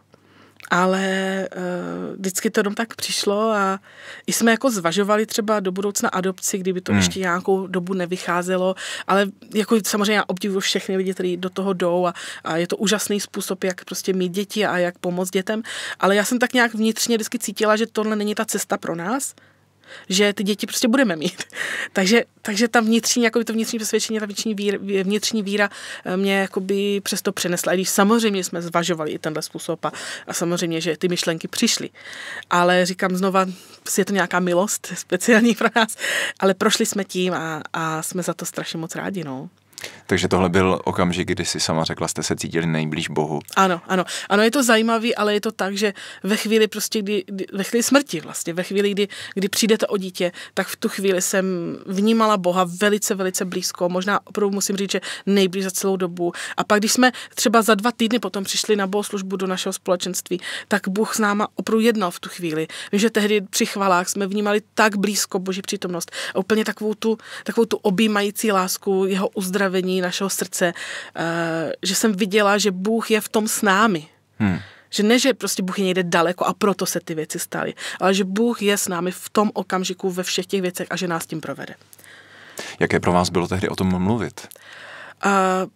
ale uh, vždycky to jenom tak přišlo a i jsme jako zvažovali třeba do budoucna adopci, kdyby to hmm. ještě nějakou dobu nevycházelo, ale jako samozřejmě já obdivuju všechny lidi, kteří do toho jdou a, a je to úžasný způsob, jak prostě mít děti a jak pomoct dětem, ale já jsem tak nějak vnitřně vždycky cítila, že tohle není ta cesta pro nás, že ty děti prostě budeme mít. takže, takže ta vnitřní, jako to vnitřní přesvědčení, ta vnitřní víra, vnitřní víra mě jakoby přesto přenesla. I když samozřejmě jsme zvažovali i tenhle způsob a, a samozřejmě, že ty myšlenky přišly. Ale říkám znova, je to nějaká milost speciální pro nás, ale prošli jsme tím a, a jsme za to strašně moc rádi, no. Takže tohle byl okamžik, kdy si sama řekla, jste se cítili nejblíž Bohu. Ano, ano. Ano, je to zajímavý, ale je to tak, že ve chvíli prostě, kdy, kdy, ve chvíli smrti vlastně, ve chvíli, kdy, kdy přijdete o dítě, tak v tu chvíli jsem vnímala Boha velice, velice blízko. Možná opravdu musím říct, že nejblíž za celou dobu. A pak, když jsme třeba za dva týdny potom přišli na bohoslužbu do našeho společenství, tak Bůh s náma opravdu jednal v tu chvíli. Vím, že tehdy při chvalách jsme vnímali tak blízko Boží přítomnost a úplně takovou tu, takovou tu objímající lásku, jeho uzdravení našeho srdce, že jsem viděla, že Bůh je v tom s námi. Hmm. Že ne, že prostě Bůh je někde daleko a proto se ty věci staly, ale že Bůh je s námi v tom okamžiku ve všech těch věcech a že nás tím provede. Jaké pro vás bylo tehdy o tom mluvit? Uh,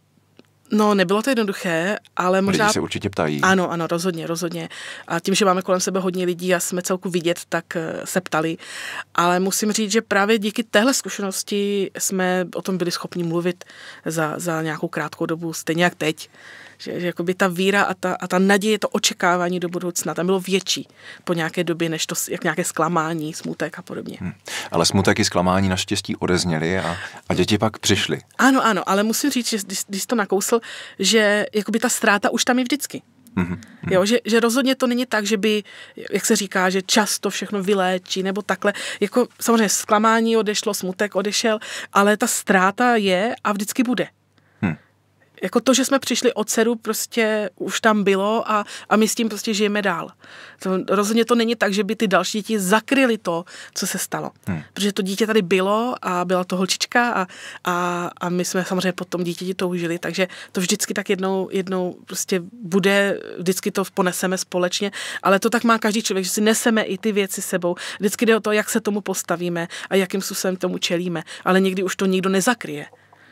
No, nebylo to jednoduché, ale možná... Lidi se určitě ptají. Ano, ano, rozhodně, rozhodně. A tím, že máme kolem sebe hodně lidí a jsme celku vidět, tak se ptali. Ale musím říct, že právě díky téhle zkušenosti jsme o tom byli schopni mluvit za, za nějakou krátkou dobu, stejně jak teď. Že, že jakoby ta víra a ta, a ta naděje, to očekávání do budoucna, tam bylo větší po nějaké době, než to jak nějaké zklamání, smutek a podobně. Hmm. Ale smutek i zklamání naštěstí odezněly a, a děti pak přišly. Ano, ano, ale musím říct, že když, když to nakousl, že jakoby ta ztráta už tam je vždycky. Mm-hmm. Jo, že, že rozhodně to není tak, že by, jak se říká, že čas to všechno vyléčí, nebo takhle. Jako samozřejmě zklamání odešlo, smutek odešel, ale ta ztráta je a vždycky bude. Jako to, že jsme přišli od dceru, prostě už tam bylo a, a my s tím prostě žijeme dál. To, rozhodně to není tak, že by ty další děti zakryly to, co se stalo. Hmm. Protože to dítě tady bylo a byla to holčička a, a, a my jsme samozřejmě potom dítěti toužili, takže to vždycky tak jednou, jednou prostě bude, vždycky to poneseme společně, ale to tak má každý člověk, že si neseme i ty věci sebou. Vždycky jde o to, jak se tomu postavíme a jakým způsobem tomu čelíme, ale někdy už to nikdo nezakryje.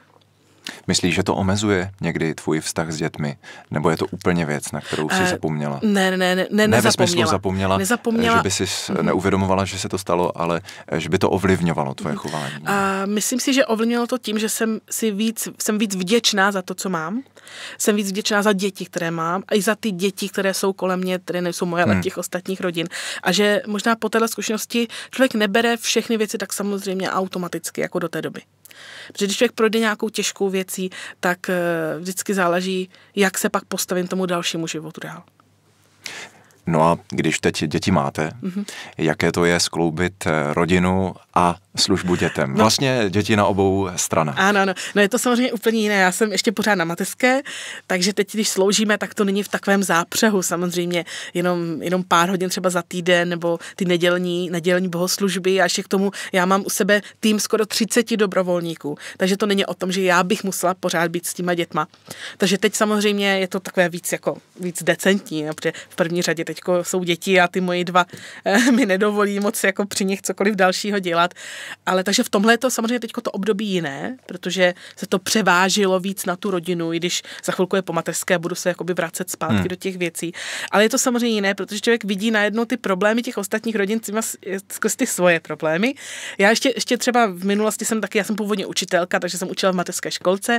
Myslíš, že to omezuje někdy tvůj vztah s dětmi? Nebo je to úplně věc, na kterou jsi uh, zapomněla? Ne, ne, ne, ne, ne nezapomněla. ve smyslu zapomněla, nezapomněla. Že by si mm-hmm. neuvědomovala, že se to stalo, ale že by to ovlivňovalo tvoje mm-hmm. chování. Uh, myslím si, že ovlivňovalo to tím, že jsem si víc, jsem víc vděčná za to, co mám. Jsem víc vděčná za děti, které mám, a i za ty děti, které jsou kolem mě, které nejsou moje, ale hmm. těch ostatních rodin. A že možná po téhle zkušenosti člověk nebere všechny věci tak samozřejmě automaticky, jako do té doby. Protože když člověk projde nějakou těžkou věcí, tak uh, vždycky záleží, jak se pak postavím tomu dalšímu životu dál. No a když teď děti máte, mm-hmm. jaké to je skloubit rodinu a službu dětem. Vlastně děti na obou stranách. Ano, ano. No je to samozřejmě úplně jiné. Já jsem ještě pořád na mateřské, takže teď, když sloužíme, tak to není v takovém zápřehu. Samozřejmě jenom, jenom pár hodin třeba za týden, nebo ty nedělní, nedělní bohoslužby a ještě k tomu já mám u sebe tým skoro třicet dobrovolníků. Takže to není o tom, že já bych musela pořád být s těma dětma. Takže teď samozřejmě je to takové víc jako víc decentní, protože v první řadě teď jsou děti a ty moji dva eh, mi nedovolí moc jako při nich cokoliv dalšího dělat. Ale takže v tomhle je to samozřejmě teď to období jiné, protože se to převážilo víc na tu rodinu, i když za chvilku je po mateřské, budu se jakoby vracet zpátky hmm. do těch věcí. Ale je to samozřejmě jiné, protože člověk vidí najednou ty problémy těch ostatních rodin skrz ty svoje problémy. Já ještě, ještě třeba v minulosti jsem taky, já jsem původně učitelka, takže jsem učila v mateřské školce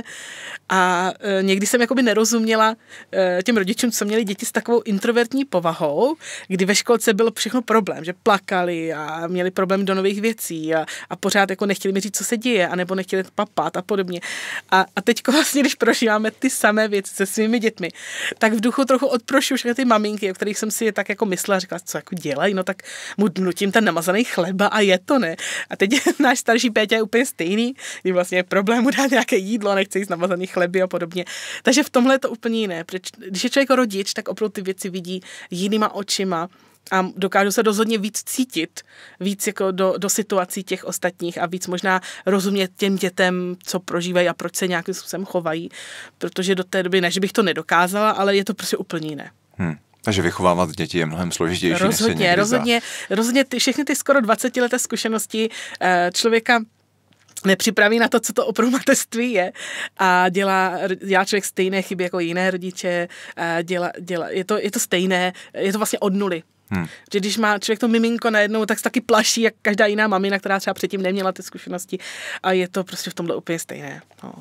a e, někdy jsem jakoby nerozuměla e, těm rodičům, co měli děti s takovou introvertní povahou, kdy ve školce bylo všechno problém, že plakali a měli problém do nových věcí a, a pořád jako nechtěli mi říct, co se děje, anebo nechtěli papat a podobně. A, a teďko vlastně, když prožíváme ty samé věci se svými dětmi, tak v duchu trochu odprošuju všechny ty maminky, o kterých jsem si je tak jako myslela, říkala, co jako dělají, no tak mu nutím ten namazaný chleba a je to, ne? A teď náš starší Péťa je úplně stejný, kdy vlastně je problém mu dát nějaké jídlo a nechce jíst namazaný chleby a podobně. Takže v tomhle je to úplně jiné. Když je člověk rodič, tak opravdu ty věci vidí jinýma očima a dokážu se rozhodně víc cítit, víc jako do, do situací těch ostatních a víc možná rozumět těm dětem, co prožívají a proč se nějakým způsobem chovají, protože do té doby, ne, že bych to nedokázala, ale je to prostě úplně jiné. Hmm. Takže vychovávat děti je mnohem složitější. Rozhodně, než se rozhodně, rozhodně ty, všechny ty skoro dvacetileté zkušenosti člověka nepřipraví na to, co to opravdu mateřství je a dělá, dělá člověk stejné chyby jako jiné rodiče, dělá, dělá, je, to, je to stejné, je to vlastně od nuly. Hmm. Že když má člověk to miminko najednou, tak se taky plaší, jak každá jiná mamina, která třeba předtím neměla ty zkušenosti a je to prostě v tomhle úplně stejné. No.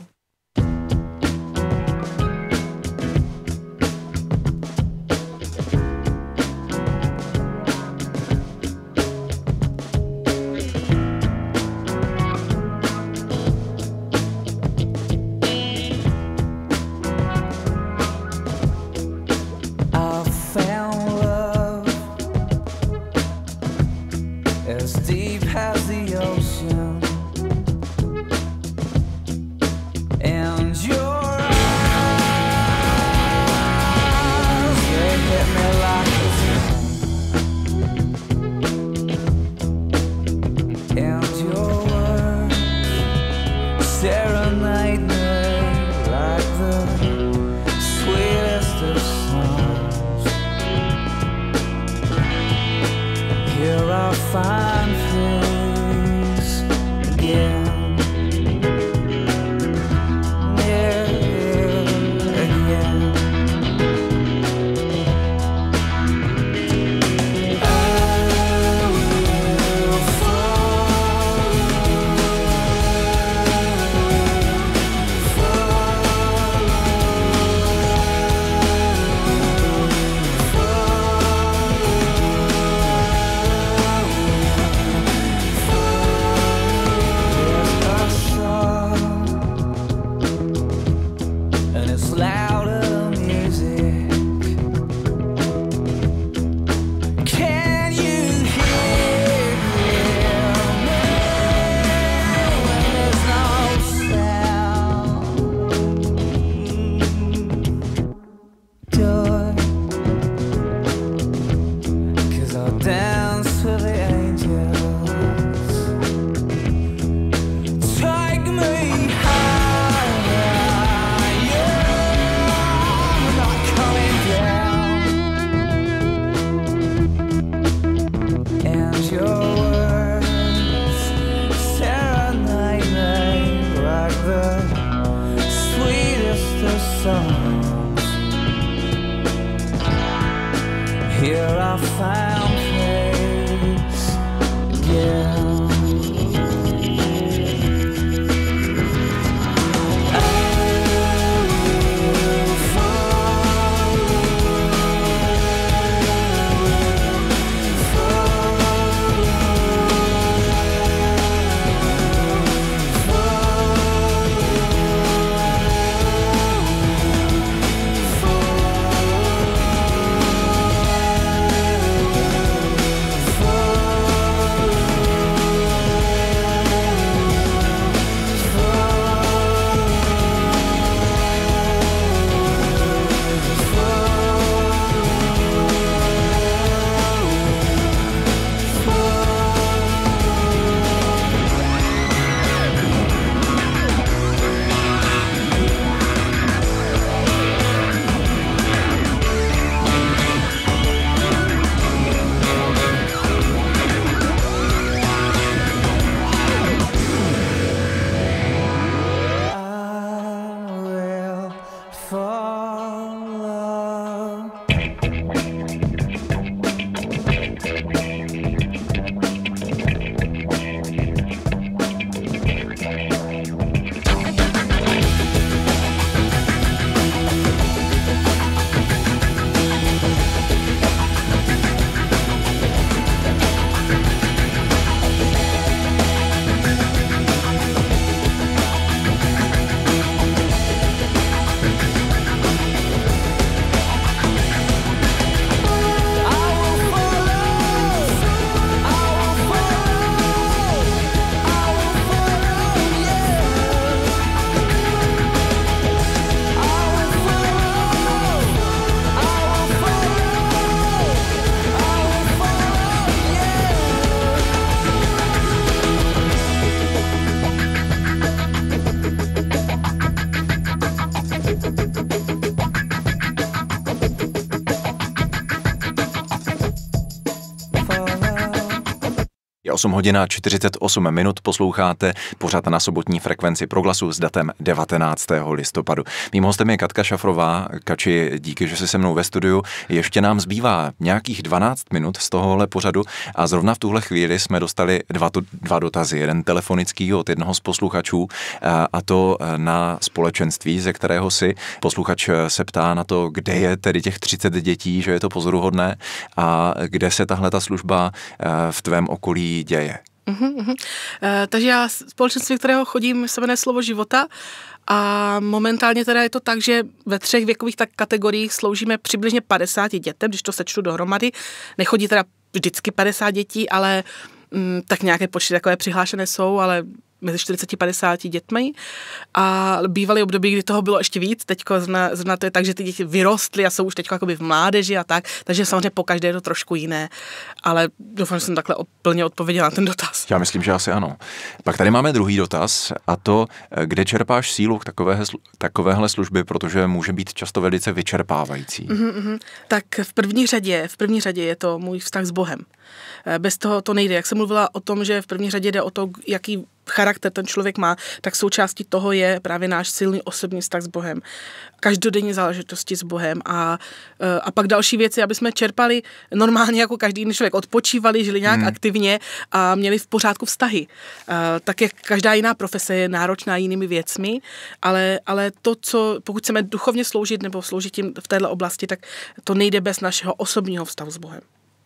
Je osm hodin a čtyřicet osm minut, posloucháte pořad na sobotní frekvenci Proglasu s datem devatenáctého listopadu. Mým hostem je Katka Šafrová. Kači, díky, že jsi se mnou ve studiu. Ještě nám zbývá nějakých dvanáct minut z tohohle pořadu a zrovna v tuhle chvíli jsme dostali dva, dva dotazy. Jeden telefonický od jednoho z posluchačů a to na společenství, ze kterého si posluchač se ptá na to, kde je tedy těch třicet dětí, že je to pozoruhodné a kde se tahle ta služba v tvém okolí děje. Uhum, uhum. E, takže já společenství, kterého chodím, se jmenuje Slovo života a momentálně teda je to tak, že ve třech věkových tak kategoriích sloužíme přibližně padesáti dětem, když to sečtu dohromady. Nechodí teda vždycky padesát dětí, ale mm, tak nějaké počty takové přihlášené jsou, ale mezi čtyřiceti a padesáti dětmi a bývaly období, kdy toho bylo ještě víc, teďko zrovna, zrovna to je tak, že ty děti vyrostly a jsou už teďko jakoby v mládeži a tak, takže samozřejmě po každé je to trošku jiné, ale doufám, že jsem takhle plně odpověděla na ten dotaz. Já myslím, že asi ano. Pak tady máme druhý dotaz a to, kde čerpáš sílu k takovéhle, takovéhle služby, protože může být často velice vyčerpávající. Mm-hmm, mm-hmm. Tak v první řadě, v první řadě je to můj vztah s Bohem. Bez toho to nejde. Jak jsem mluvila o tom, že v první řadě jde o to, jaký charakter ten člověk má, tak součástí toho je právě náš silný osobní vztah s Bohem. Každodenní záležitosti s Bohem a, a pak další věci, aby jsme čerpali normálně jako každý jiný člověk, odpočívali, žili nějak hmm. aktivně a měli v pořádku vztahy. Tak jak každá jiná profese je náročná jinými věcmi, ale, ale to, co pokud chceme duchovně sloužit nebo sloužit tím v této oblasti, tak to nejde bez našeho osobního vztahu s Bohem.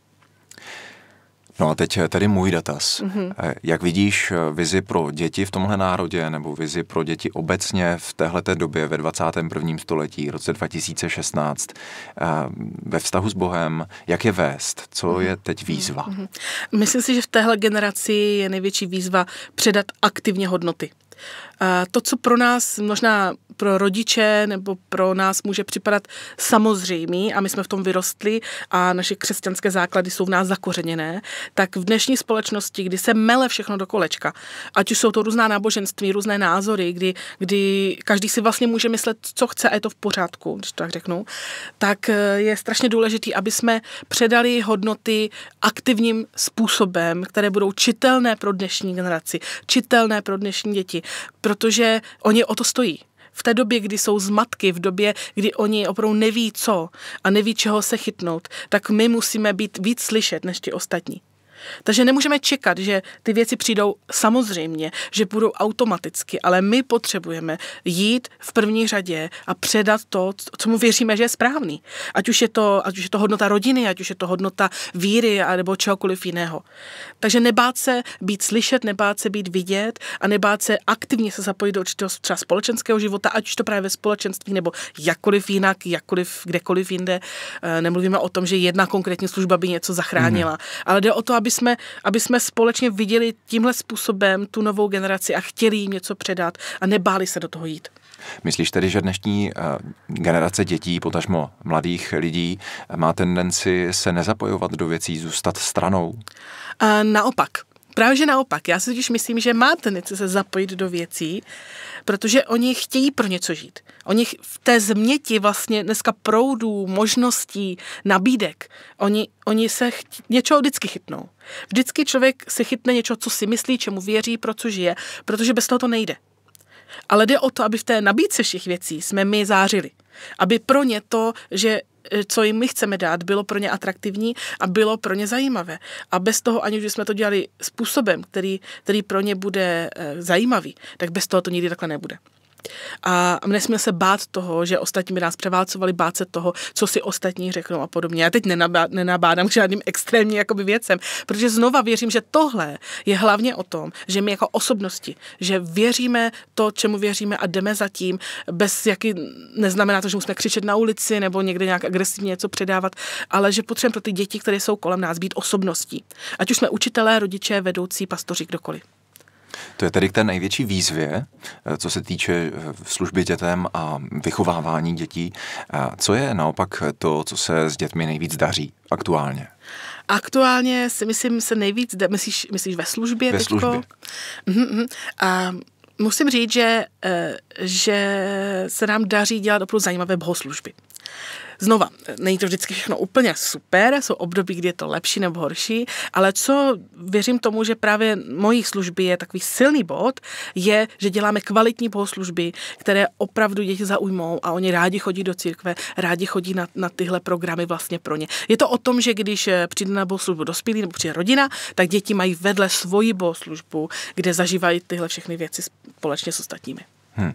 No a teď tady můj dotaz. Mm-hmm. Jak vidíš vizi pro děti v tomhle národě nebo vizi pro děti obecně v téhleté době ve dvacátém prvním století, roce dva tisíce šestnáct, ve vztahu s Bohem, jak je vést? Co mm-hmm. je teď výzva? Mm-hmm. Myslím si, že v téhle generaci je největší výzva předat aktivně hodnoty. To, co pro nás, možná pro rodiče nebo pro nás může připadat samozřejmý a my jsme v tom vyrostli a naše křesťanské základy jsou v nás zakořeněné, tak v dnešní společnosti, kdy se mele všechno do kolečka, ať už jsou to různá náboženství, různé názory, kdy, kdy každý si vlastně může myslet, co chce a je to v pořádku, když to tak řeknu, tak je strašně důležitý, aby jsme předali hodnoty aktivním způsobem, které budou čitelné pro dnešní generaci, čitelné pro dnešní děti, protože oni o to stojí. V té době, kdy jsou zmatky, v době, kdy oni opravdu neví co a neví čeho se chytnout, tak my musíme být víc slyšet než ti ostatní. Takže nemůžeme čekat, že ty věci přijdou samozřejmě, že budou automaticky, ale my potřebujeme jít v první řadě a předat to, co mu věříme, že je správný. Ať už je to, ať už je to hodnota rodiny, ať už je to hodnota víry nebo čehokoliv jiného. Takže nebát se být slyšet, nebát se být vidět a nebát se aktivně se zapojit do určitého třeba společenského života, ať už to právě ve společenství nebo jakkoliv jinak, jakkoliv kdekoliv jinde. Nemluvíme o tom, že jedna konkrétní služba by něco zachránila, mm. ale jde o to, aby jsme, aby jsme společně viděli tímhle způsobem tu novou generaci a chtěli jim něco předat a nebáli se do toho jít. Myslíš tedy, že dnešní uh, generace dětí, potažmo mladých lidí, má tendenci se nezapojovat do věcí, zůstat stranou? Uh, naopak. Právě že naopak. Já si totiž myslím, že má tendenci se zapojit do věcí, protože oni chtějí pro něco žít. Oni v té změti vlastně dneska proudů, možností, nabídek, oni, oni se chtí, něčeho vždycky chytnou. Vždycky člověk se chytne něčeho, co si myslí, čemu věří, pro co žije, protože bez toho to nejde. Ale jde o to, aby v té nabídce všech věcí jsme my zářili. Aby pro ně to, že co jim my chceme dát, bylo pro ně atraktivní a bylo pro ně zajímavé. A bez toho, aniž jsme to dělali způsobem, který, který pro ně bude e, zajímavý, tak bez toho to nikdy takhle nebude. A nesměl se bát toho, že ostatní by nás převálcovali, bát se toho, co si ostatní řeknou a podobně. Já teď nenabá, nenabádám k žádným extrémním jakoby věcem, protože znova věřím, že tohle je hlavně o tom, že my jako osobnosti, že věříme to, čemu věříme a jdeme za tím, bez jaký, neznamená to, že musíme křičet na ulici nebo někde nějak agresivně něco předávat, ale že potřebujeme pro ty děti, které jsou kolem nás, být osobností. Ať už jsme učitelé, rodiče, vedoucí, pastoři, kdokoliv. To je tedy k té největší výzvě, co se týče služby dětem a vychovávání dětí. Co je naopak to, co se s dětmi nejvíc daří aktuálně? Aktuálně si myslím, se nejvíc, myslíš, myslíš ve službě? Ve teďko? službě. Uh-huh. A musím říct, že, že se nám daří dělat opravdu zajímavé bohoslužby. Znova, není to vždycky všechno úplně super, jsou období, kdy je to lepší nebo horší, ale co věřím tomu, že právě mojich služby je takový silný bod, je, že děláme kvalitní bohoslužby, které opravdu děti zaujmou a oni rádi chodí do církve, rádi chodí na, na tyhle programy vlastně pro ně. Je to o tom, že když přijde na bohoslužbu dospělý nebo přijde rodina, tak děti mají vedle svoji bohoslužbu, kde zažívají tyhle všechny věci společně s ostatními. Hmm.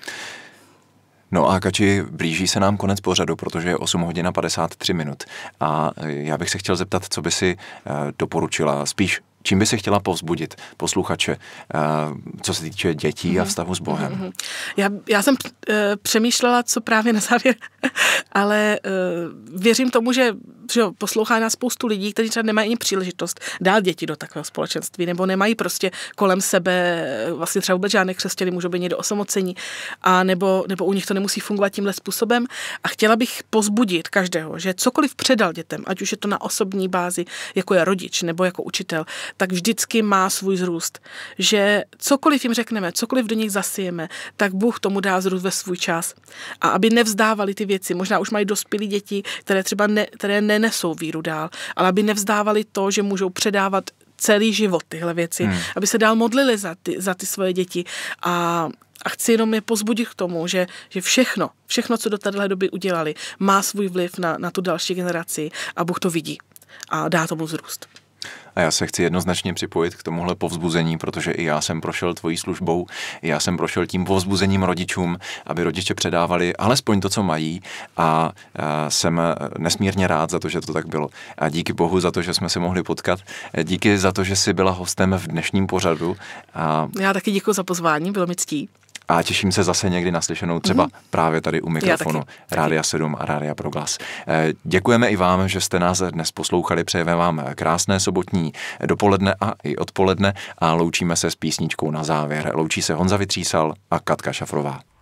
No a Kači, blíží se nám konec pořadu, protože je osm hodin a padesát tři minut. A já bych se chtěl zeptat, co by si doporučila, spíš čím by si chtěla povzbudit posluchače, co se týče dětí a vztahu s Bohem? Já, já jsem uh, přemýšlela, co právě na závěr, ale uh, věřím tomu, že, že poslouchá nás spoustu lidí, kteří třeba nemají ani příležitost dát děti do takového společenství, nebo nemají prostě kolem sebe vlastně třeba vůbec žádné křesťany, můžou být někdo osamocení, a nebo, nebo u nich to nemusí fungovat tímhle způsobem. A chtěla bych pozbudit každého, že cokoliv předal dětem, ať už je to na osobní bázi, jako je rodič nebo jako učitel, tak vždycky má svůj zrůst. Že cokoliv jim řekneme, cokoliv do nich zasijeme, tak Bůh tomu dá zrůst ve svůj čas. A aby nevzdávali ty věci, možná už mají dospělí děti, které třeba ne, které nenesou víru dál, ale aby nevzdávali to, že můžou předávat celý život tyhle věci, hmm. aby se dál modlili za ty, za ty svoje děti a A chci jenom je pozbudit k tomu, že, že všechno, všechno, co do téhle doby udělali, má svůj vliv na, na tu další generaci a Bůh to vidí a dá tomu vzrůst. A já se chci jednoznačně připojit k tomuhle povzbuzení, protože i já jsem prošel tvojí službou, i já jsem prošel tím povzbuzením rodičům, aby rodiče předávali alespoň to, co mají, a, a jsem nesmírně rád za to, že to tak bylo. A díky Bohu za to, že jsme se mohli potkat. Díky za to, že jsi byla hostem v dnešním pořadu. A já taky děkuji za pozvání, bylo mi ctí. A těším se zase někdy naslyšenou, třeba mm-hmm. právě tady u mikrofonu taky, Rádia sedm a Rádia Proglas. Děkujeme i vám, že jste nás dnes poslouchali, přejeme vám krásné sobotní dopoledne a i odpoledne a loučíme se s písničkou na závěr. Loučí se Honza Vytřísal a Katka Šafrová.